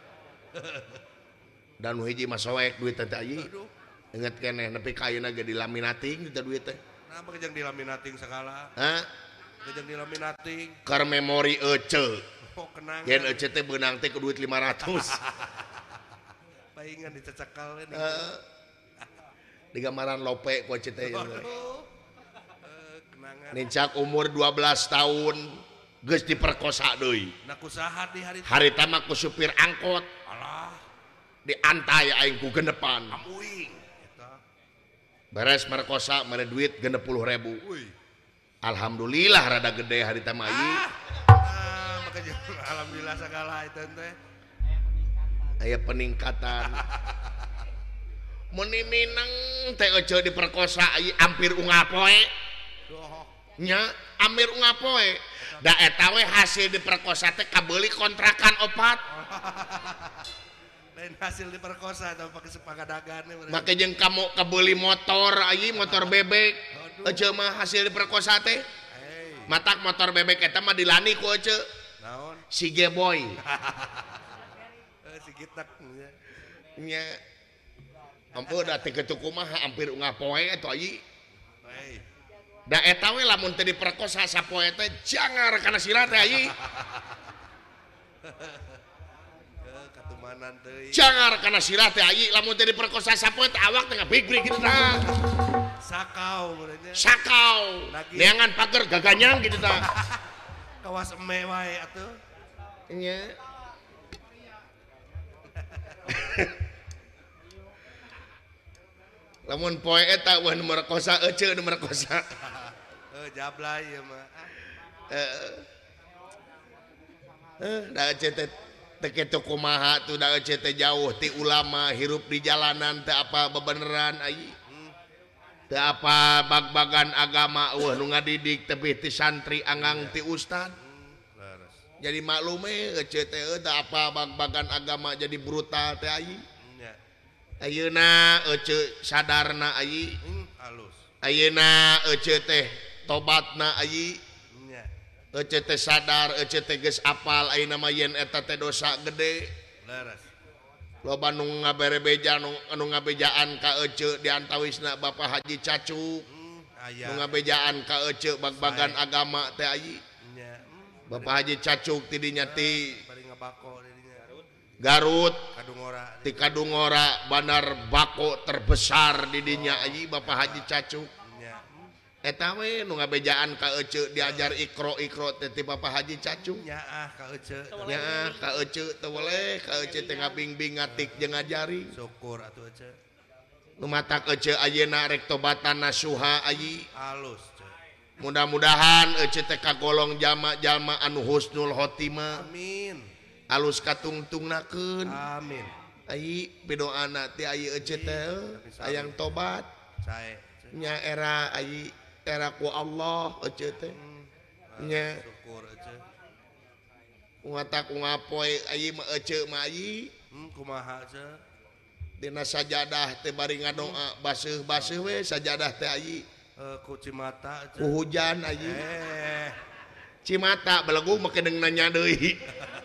Dan nu hiji mah soek duit teh ai. Aduh. Inget keneh nepi ka ayeuna ge dilaminating teh duit teh. Nah, kejang dilaminating segala. Hah? Kejang dilaminating. Keur memori ece. Oh, kenangan. Yen ece teh beunang teh ku duit 500. Paingan dicecekal we nih. Di gambaran lope ku ece teh. Aduh. Kenangan. Nincak umur 12 tahun geus diperkosa deui. Nah, kusaha di hari Harita mah ku supir angkot alah, diantai aing ku gendepan. amuing. Eta. Beres merkosa mere duit 60.000. Wih. Alhamdulillah rada gede harita mah ieu. Makanya alhamdulillah segala itu teh. Aya peningkatan. Mun minang teh ece diperkosa ieu hampir unggal poe. Doh. Nya hampir unggal poe. Da eta we hasil diperkosa teh kabeuli kontrakan opat. Lain hasil diperkosa atau pakai sepagadagan make jeung kamu kebeli motor ayi motor bebek ece mah hasil diperkosa teh matak motor bebek eta mah dilani ku ece naon si Geboy si gitak nya ampun da teh kitu kumaha hampir ngapoe eta ayi da eta we lamun teu diperkosa sapoe teh jangar kana sila teh ayi katumanan teuing jangar kana sila teh ayi lamun teu diperkosa sapoe teh awak teh ngabrig-brig kitu tah sakau benernya sakau neangan pager gaganyang gitu tah kawas eme wae atuh nya lamun poe eta wah nu merkosa ece nu merkosa jablay ya mah da ece teh kitu kumaha tuh da ece teh jauh ti ulama hirup di jalanan teh apa bebeneran ayi teu apa bag-bagan agama wah nu ngadidik tebih ti santri angang ti ustad jadi maklume ece teh teu apa bag-bagan agama jadi brutal teh ayi ayeuna ece sadarna ayi halus ayeuna ece teh tobatna ayi ece teh sadar ece teh geus apal ayeuna mah yen eta teh dosa gede leres loba nu ngaberebeja anu ngabejaan ka ece diantawisna Bapak Haji Cacuk nu ngabejaan ka ece bag-bagan agama teh ayi Bapak Haji Cacuk ti dinya ti bari ngabako dinya Garut Kadungora ti Kadungora bandar bako terbesar di dinya ayi Bapak Haji Cacuk eta we nu ngabejaan ka ece diajar ikro teh ti Bapak Haji Cacuk nyaah ka ece nyaah ka ece teu weleh ka ece teh ngabing-bing ngatik jeung ngajari syukur atuh ece nu matak ece ayeuna rek tobatan nasuha ayi halus mudah-mudahan ece teh kagolong jalma-jalma anu husnul khotimah amin alus katungtungnakeun amin ayi pidoana ti ayi ece teh hayang tobat sae nya era ayi era ku Allah ece teh nya syukur ece ngatak ngapoe ayi mah ece mah ayi kumaha ece dina sajadah teh bari ngadoa baseuh-baseuh we sajadah teh ayi ku Cimata ece ku hujan ayi Cimata belegu make deung nanya deui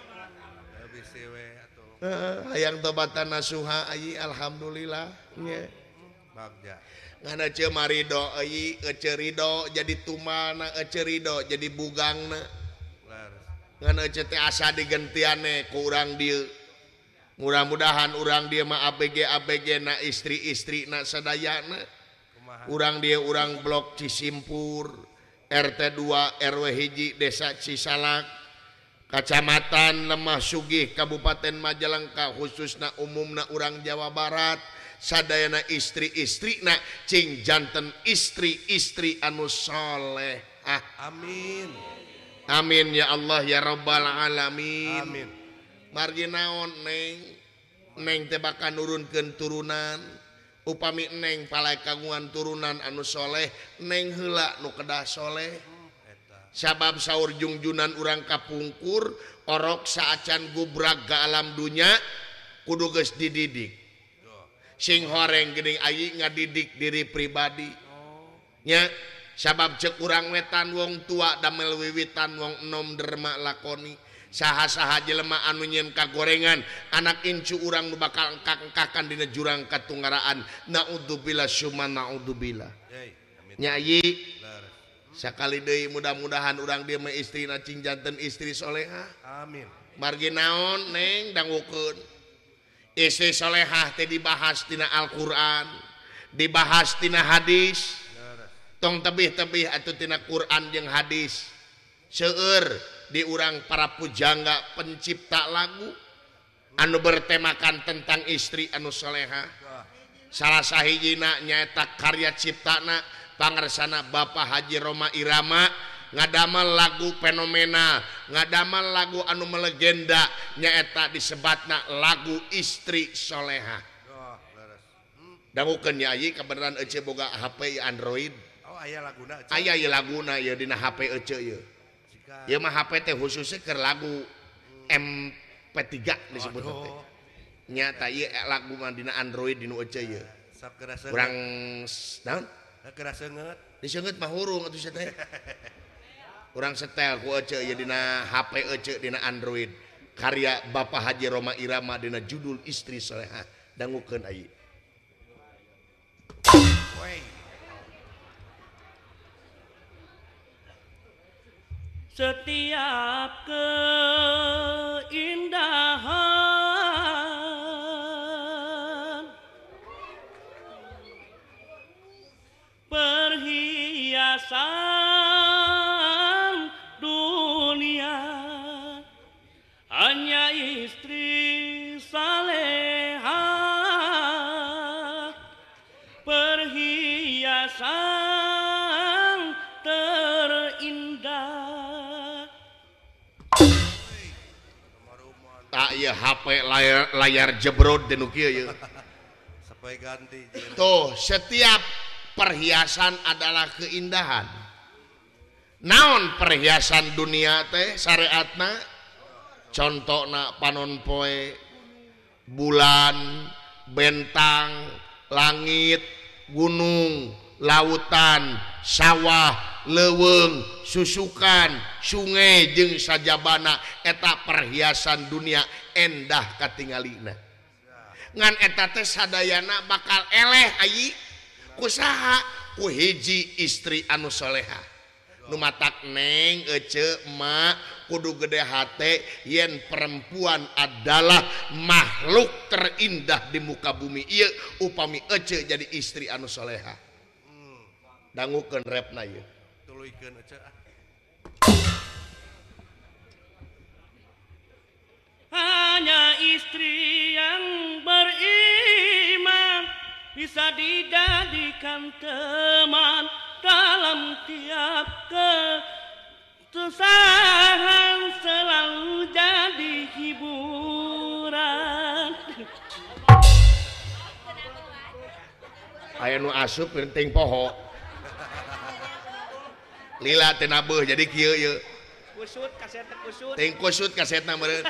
bisi we atuh hayang tobatan nasuha ayi alhamdulillah nya bagja ngana ceu marido ayi ece ridho jadi tumana ece ridho jadi bugangna leres ngana ece teh asa digentiane ku urang dieu mudah-mudahan urang dieu mah ABG na istri-istri na sadayana urang dieu urang blok Cisimpur RT 2 RW 1 Desa Cisalak Kacamatan Lemah Sugih Kabupaten Majalengka khususna umumna urang Jawa Barat sadayana istri-istri na cing janten istri-istri anu soleh amin amin ya Allah ya rabbal alamin amin margi naon neng teh bakal nurunkeun turunan upami neng palai kagungan turunan anu soleh neng heula nu kedah soleh sabab saur jungjunan urang kapungkur orok saacan gubrag ka alam dunya kudu geus dididik sing horeng geuning ayi ngadidik diri pribadi nya sabab ceuk urang wetan wong tua damel wiwitan wong enom derma lakoni saha-saha jelema anu nyeun kagorengan anak incu urang nu bakal engkak-engkakan dina jurang katunggaraan naudzubillah summa naudzubillah nya ayi sakali deui mudah-mudahan urang dieu mah istrina cing janten istri solehah amin margi naon neng dangukeun istri solehah teh dibahas tina Al-Quran dibahas tina hadis tong tebih-tebih atuh tina Quran jeung hadis seueur di urang para pujangga pencipta lagu anu bertemakan tentang istri anu solehah salah sahijina nyaeta karya ciptana pangarsana Bapak Haji Roma Irama ngadamel lagu fenomenal ngadamel lagu anu melegenda nyaeta disebatna lagu istri soleha dangukeun nya ayi kabeneran ece boga HP Android aya laguna aya ieu laguna ieu dina HP ece ieu ieu mah HP teh khususnya keur lagu MP3 disebut teh nyata ieu lagu mah dina Android dinu ece ieu Sok geura seungeut. urang naon Geura seungeut. diseungeut mah hurung atuh sia teh urang setel ku ece ieu dina HP ece dina Android karya Bapak Haji Roma Irama dina judul Istri Solehah dangukeun ai Woi. Setiap keindahan perhiasan dunia hanya istri saleha perhiasan terindah. tak ieu HP layar jebrod dinu kieu ieu Sampai ganti. tuh setiap perhiasan adalah keindahan naon perhiasan dunia teh syariatna contohna panon poe bulan bentang langit gunung lautan sawah leuweung susukan sungai jeung sajabana eta perhiasan dunia endah katingalina ngan eta teh sadayana bakal eleh ayi kusaha ku hiji istri anu solehah nu matak neng ece emak kudu gede hate yen perempuan adalah makhluk terindah di muka bumi ieu upami ece jadi istri anu solehah dangukeun repna ieu Tuluykeun ece. Hanya istri yang beriman bisa dijadikan teman dalam tiap kesusahan selalu jadi hiburan. aya nu asup penting poho lila teh nabeuh jadi kieu ieu Kusut kaset kusut. ting kusut kasetna meureun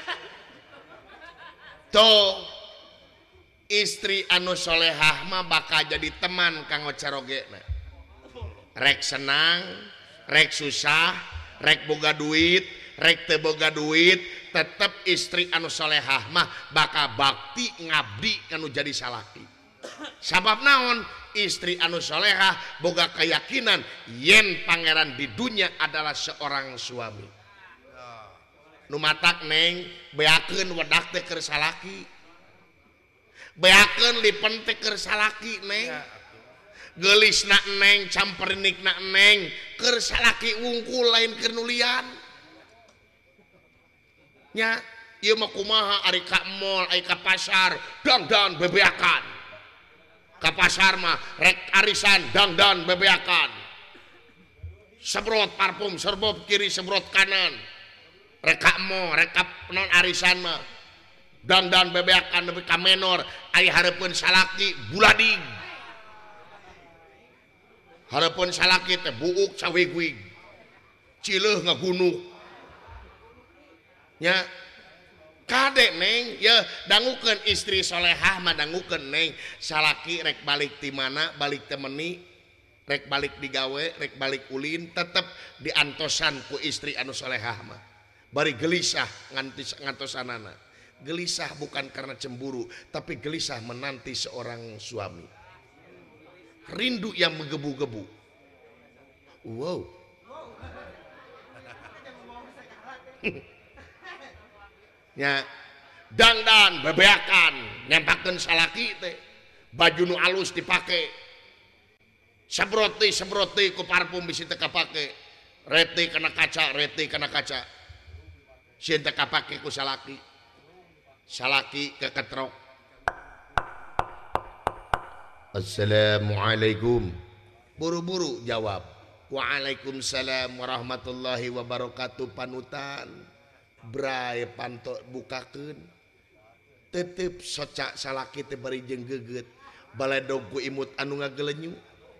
tuh istri anu solehah mah bakal jadi teman kanggo carogena rek senang rek susah rek boga duit rek teu boga duit tetep istri anu solehah mah bakal bakti ngabdi kanu jadi salaki sabab naon istri anu solehah boga keyakinan yen pangeran di dunia adalah seorang suami nu matak neng beakeun wedak teh keur salaki beakeun lipen teh keur salaki neng geulisna neng camperinikna neng keur salaki wungkul lain keur nulian nya ieu mah kumaha ari ka mall ari ka pasar dangdan bebeakan ka pasar mah rek arisan dangdan bebeakan sebrot parfum serbot kiri sebrot kanan reka mo reka non arisan mah dangdan bebeakan nepi ka menor aya hareupeun salaki bulading hareupeun salaki teh buuk cawigwig cileuh ngagunuk nya kade neng ya dangukeun istri solehah mah dangukeun neng salaki rek balik ti mana balik teh meuni rek balik digawe rek balik ulin tetep diantosan ku istri anu solehah mah bari gelisah ngantosanana gelisah bukan karena cemburu tapi gelisah menanti seorang suami rindu yang menggebu-gebu wow nya dangdan bebeakan nyempakeun salaki teh baju nu alus dipake sebroti ku parfum bisi teh kapake reti kana kaca sieun teh kapake ku salaki keketrok Assalamualaikum buru-buru jawab Waalaikumsalam warahmatullahi wabarakatuh panutan bray panto bukakeun tetep soca salaki teh bari jeung geugeut baledog ku imut anu ngagelenyu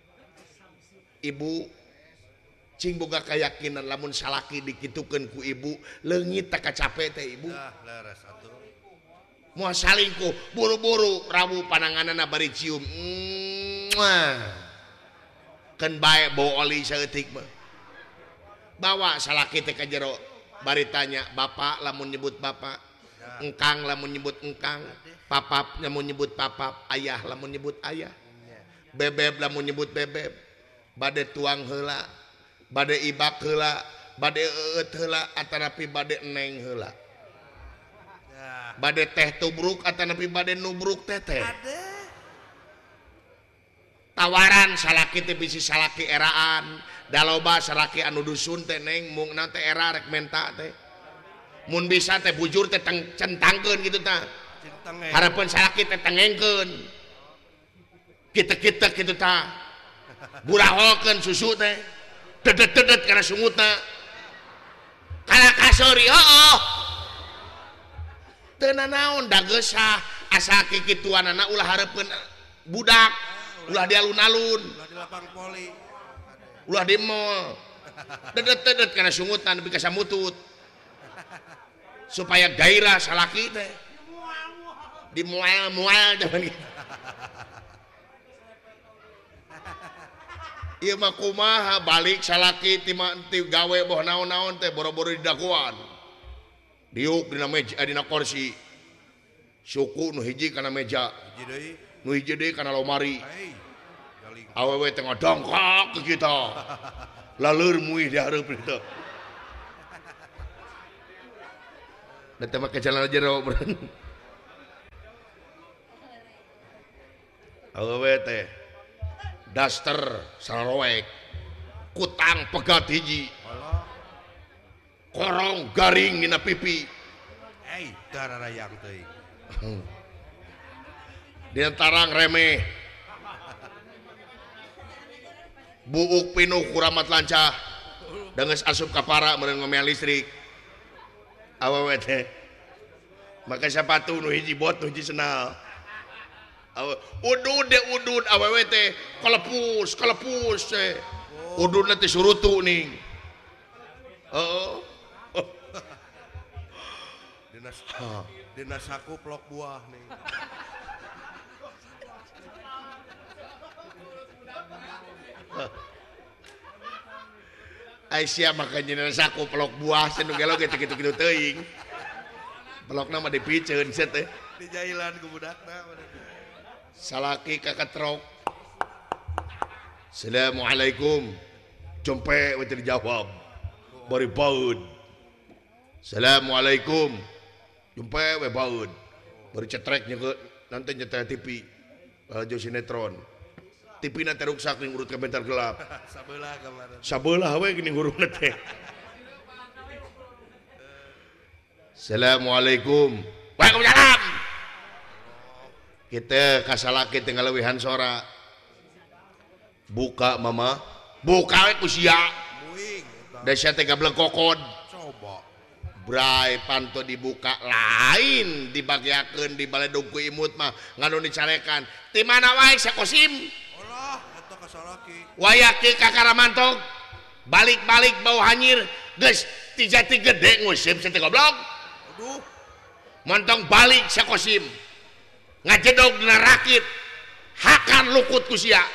ibu cing boga keyakinan lamun salaki dikitukeun ku ibu leungit tak kacape teh ibu Leres atuh. Moal salingkuh buru-buru Prabu pananganana bari cium. Kan bae bawa oli saeutik mah. Bawa salaki teh ka jero bari tanya, "Bapak lamun nyebut bapak, engkang lamun nyebut engkang, papap lamun nyebut papap, ayah lamun nyebut ayah, bebeb lamun nyebut bebeb, bade tuang heula, bade ibak heula, bade eueut heula, atanapi bade neng heula, bade teh tubruk atanapi bade nubruk teteh." Tawaran salaki teh bisi salaki eraan, da loba salaki anu dusun teh neng mung teh era rek menta teh. Mun bisa teh bujur teh centangkeun gitu tah. Harapan salaki teh tengengkeun. Kita gitu tah. Buraholkeun susu teh. Dedet-dedet kana sungutna. Kana kasori heuh. Teu nanaon da geusah asa kikituanana ulah hareupeun budak. Ulah di alun-alun, ulah di lapang poli, ulah di mall, dedet-dedet karena sungutan tapi kasamutut, supaya gairah salaki teh, di mual jangan gitu. Iya mah kumaha balik salaki ti gawe boh naon-naon teh boro-boro di daguan, diuk dina meja dina kursi, suku nu hiji kana meja. Nu hiji deui kana lomari. Awewe teh ngadongkak ke kita. Laleur muih di hareup kitu. Da teh mah kejalan jero beureun. Awewe teh daster saroek. Kutang pegat hiji. Korong garing dina pipi. Dararayang teuing. Dia tarang remeh buuk pinuh kuramat lancah dengan asup kapara meureun ngomean listrik awewe teh make sepatu nu hiji bot nu hiji sendal udud awewe teh kalepus teh ududna teh surutu ning dina saku plok buah nih. Aisyah makanya saku pelok buah senu gelo gitu teuing. Pelokna mah dipiceun set teh. Di jailan ku budakna. Salaki kakatrok. Assalamualaikum. Jompe we dijawab. Bari baud. Assalamualaikum. Jompe we baud. Bari cetrek nyeuk nanti nyetel TV. Radio sinetron. TV-na teh ruksak ning urut ka bentar gelap. Sabelah kemarin. Sabelah we gini hurufna teh. Assalamualaikum. Waalaikumsalam. Kita kasalaki teh ngalewihan sora. Buka mama. Buka we ku sia. Muing. Da sia teh gableng kokod. Coba. Bray panto dibuka lain dibagiakeun di baledog ku imut mah nganu dicarekan. Ti mana wae sakosim? Wayaki kakaramantok balik-balik bau hanyir geus ti jati gede ngusim teh goblok. Aduh. Montong balik sakosim. Ngajedog dina rakit. Hakan lukut ku sia.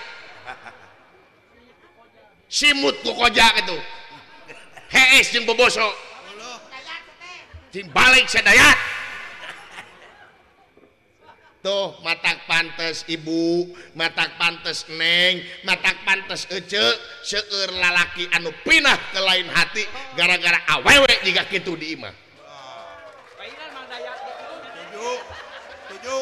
Simut ku kojak itu. Hees jeung boboso. Cing balik sadayat. Tuh matak pantes ibu, matak pantes neng, matak pantes ece, seueur lalaki anu pinah ke lain hati gara-gara awewe jika kitu di imah. Tujuh.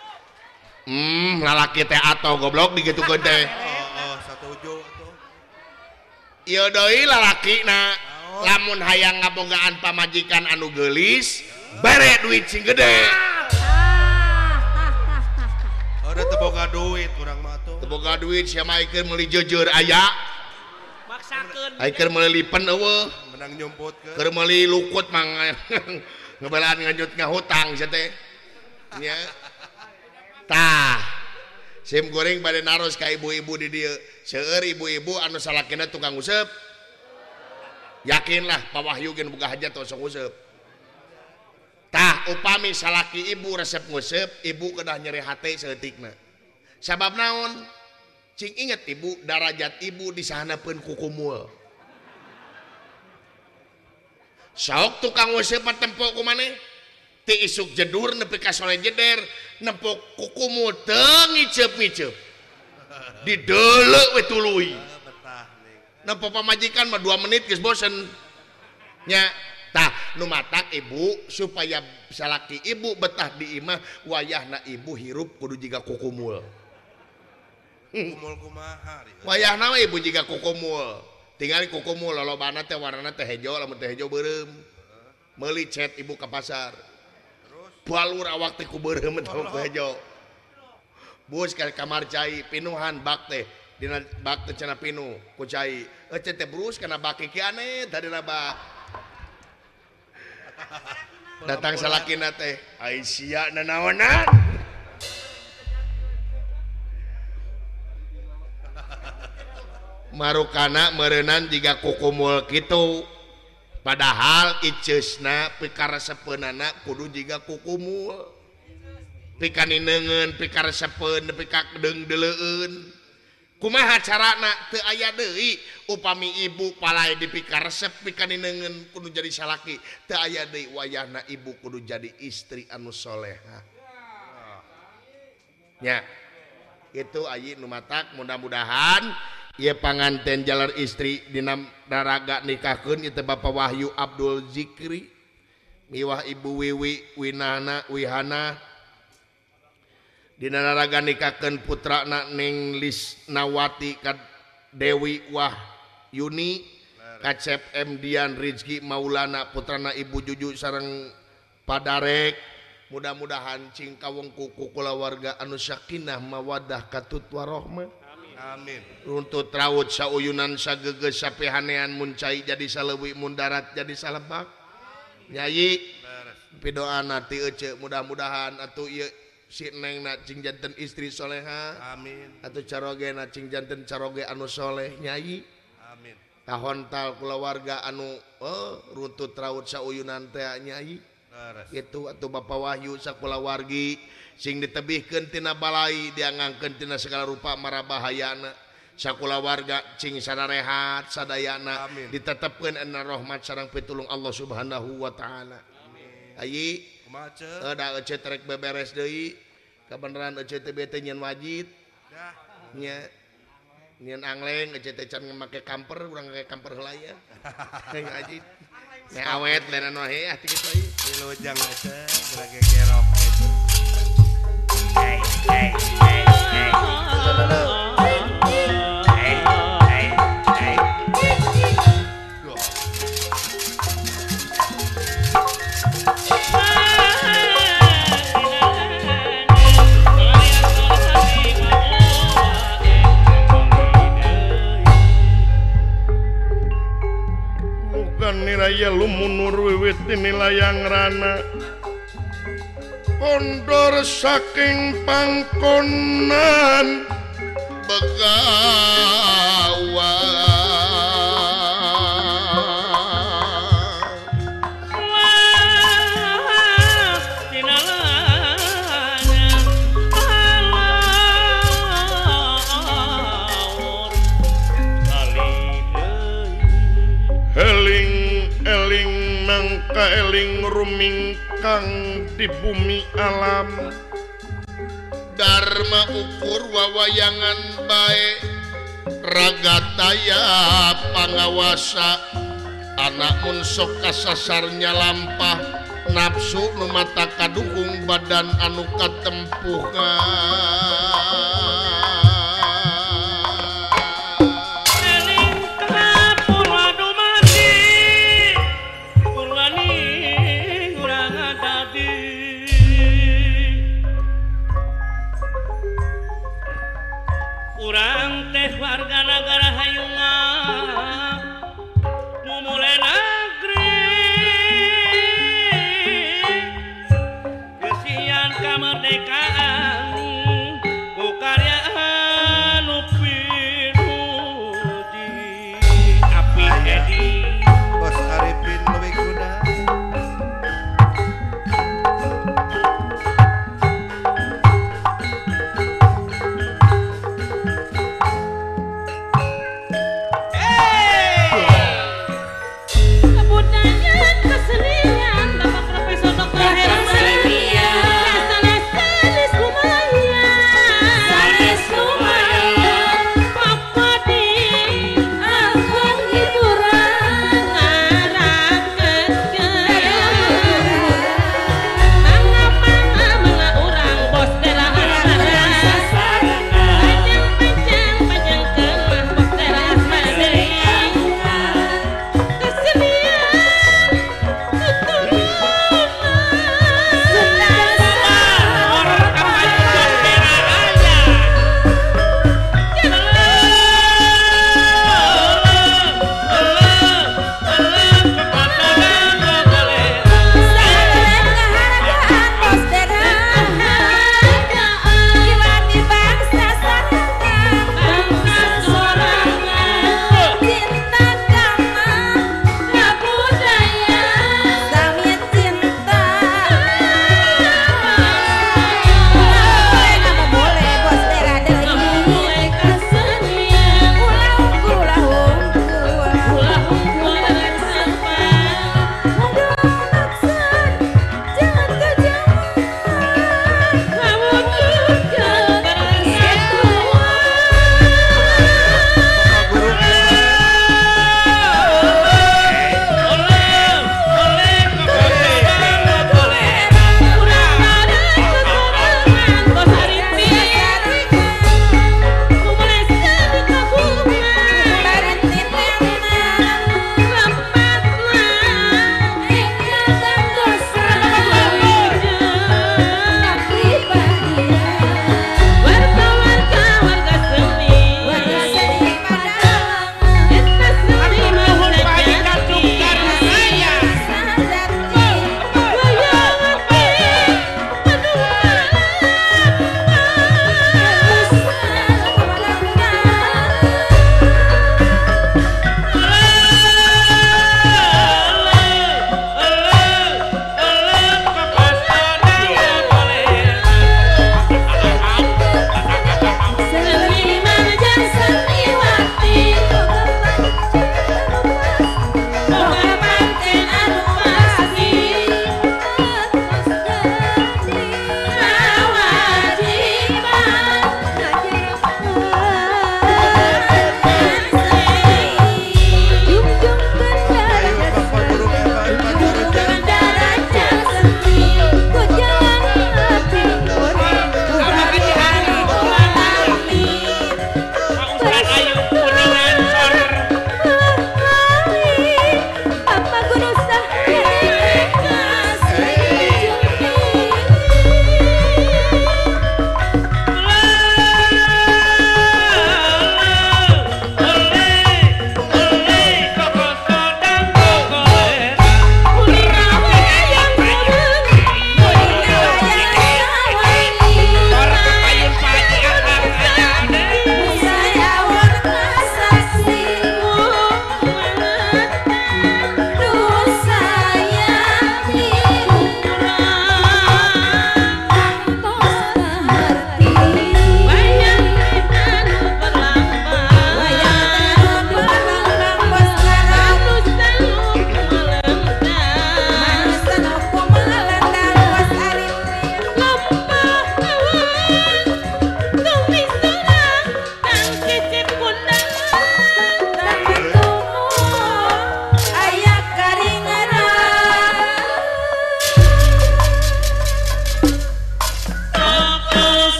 Lalaki teh atau goblok digitu gede. Satuju tuh. Ieu deui lalakina lamun hayang ngabogaan pamajikan anu geulis, bare duit sing gede. Ada teboga duit urang mah tuh. Teboga duit sia mah keur meuli jeujeur aya. Maksakeun. Keur meuli lipen eueuh. Menang nyumputkeun. Keur meuli lukut mang ngebelaan nganjut ngahutang sia teh. Nya. Tah. Sim goreng bade naros ka ibu-ibu di dieu. Seueur ibu-ibu anu salakina tukang useup. Yakinlah Pak Wahyu gen boga hajat tos useup. Tah upami salaki ibu resep ngusep ibu kedah nyeri hati seetikna sabab naon cing inget ibu darajat ibu di sana pun kukumul sok tukang ngusep tempo kumane ti isuk jedur nepi ka sole jeder nempo kukumul teu ngicep-ngicep dideuleu we tuluy nempo pamajikan mah 2 menit geus bosen nya tah nu matak ibu supaya salaki ibu betah di imah wayahna ibu hirup kudu jiga kukumul kumul kumaha wayahna we ibu jiga kukumul tinggal kukumul lolobana teh warnana teh hejo lamun teh hejo beureum meuli cet ibu ka pasar terus balur awak teh ku beureum teh ku hejo bus ka kamar cai pinuhan bak teh dina bak teh cenah pinu ku cai ece teh brus kana bak ki aneh tadina bak datang salakina teh Aisyah nanaonan marukana meureunnan jiga kukumul kitu padahal iceusna pikaresepeunana kudu jiga kukumul pikaninengeun pikaresepeun nepi ka deung-deleueun kumaha carana teu aya deui upami ibu palai dipikaresep pikaninengeun kudu jadi salaki teu aya deui wayahna ibu kudu jadi istri anu soleha nya itu ayi nu matak mudah-mudahan ieu panganten jalar istri dina daraga nikahkeun ieu Bapak Wahyu Abdul Zikri miwah Ibu Wiwi Wihana dina daraga nikahkeun putrana Ning Lisnawati ka Dewi Wahyuni Kacep M Dian Rizki Maulana putrana Ibu Juju sareng Padarek mudah-mudahan cing kawengku kulawarga anu sakinah mawaddah katut warahmah amin runtut raut sauyunan sageges sapehanean muncai jadi saleuwi mundarat jadi salebak nyai pidoana ti ece mudah-mudahan atuh ieu si neng na cing janten istri soleha amin atau caroge na cing janten caroge anu soleh nyai amin tahontal kulawarga anu runtut raut sauyunan teh nyai itu atau Bapak Wahyu sakulawargi sing ditebihkeun tina balai diangangkeun tina segala rupa marabahayana sakulawarga cing sadarehat sadayana ditetepkeun ena rahmat sareng pitulung Allah Subhanahu wa taala amin ayi da ece trek beberes deui kabeneran ece teh bete nyen wajib nya nyen angleng ece teh can make kamper urang make kamper heula ya kayak wajib nya awet lena no he ati kitu ieu wilujeng ece gerage gerok itu hey hey hey hey niraya lumunur wiwit nilayang rana kondor saking pangkonan begawa eling ruming kang di bumi alam Dharma ukur wawayangan bae ragataya pangawasa anak mun sok kasasarnya lampah nafsu nu mata kadukung badan anu katempuhan urang teh warga negara hayungan mumule negeri kesian kamerdekaan ku karya anu pinuji api edi Bos Arifin lebih kuda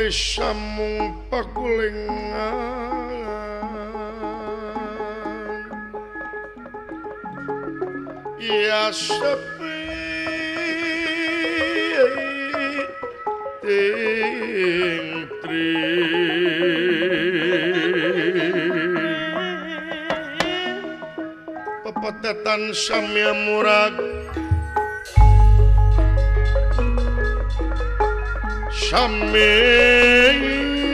Utawi samung pagulingan ya sepi ting-tri pepetetan samya murag samya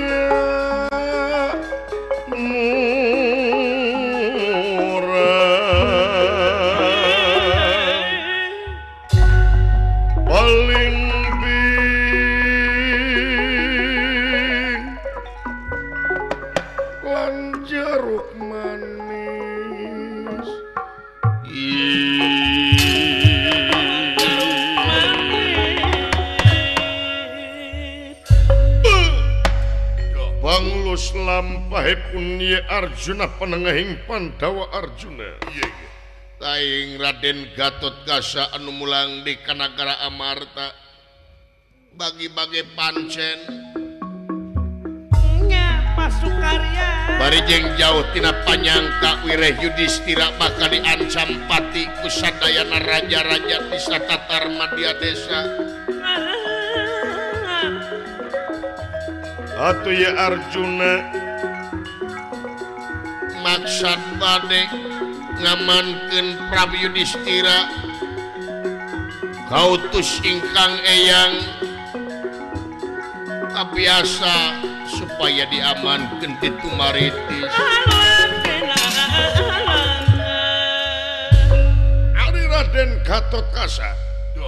lampahipun Ye Arjuna panengahing Pandawa Arjuna taing Raden Gatotkaca anu mulang di Kanagara Amarta bagi-bagi pancen nya pasukarya bari jeng jauh tina panyangka Wireh Yudhistira bakal diancam pati ku sadayana raja-raja di Satatar Madya Desa. Atuh ya Arjuna maksud bade ngamankeun Prabu Yudhistira kautus ingkang eyang kabiasa supaya diamankeun ti Tumaritis. Ari Raden Gatotkaca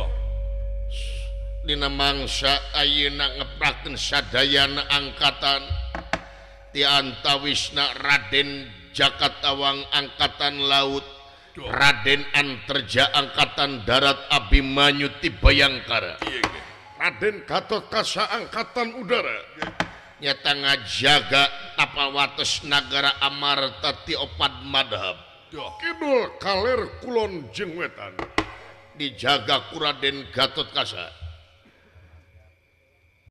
dina mangsa ayeuna ngeprakeun sadayana angkatan ti antawisna Raden Jakatawang angkatan laut, Raden Antarja angkatan darat, Abimanyu ti Bayangkara, Raden Gatotkaca angkatan udara nyata ngajaga tapawates nagara Amarta ti opad madhab kidul kaler kulon jeung wetan dijaga ku Raden Gatotkaca.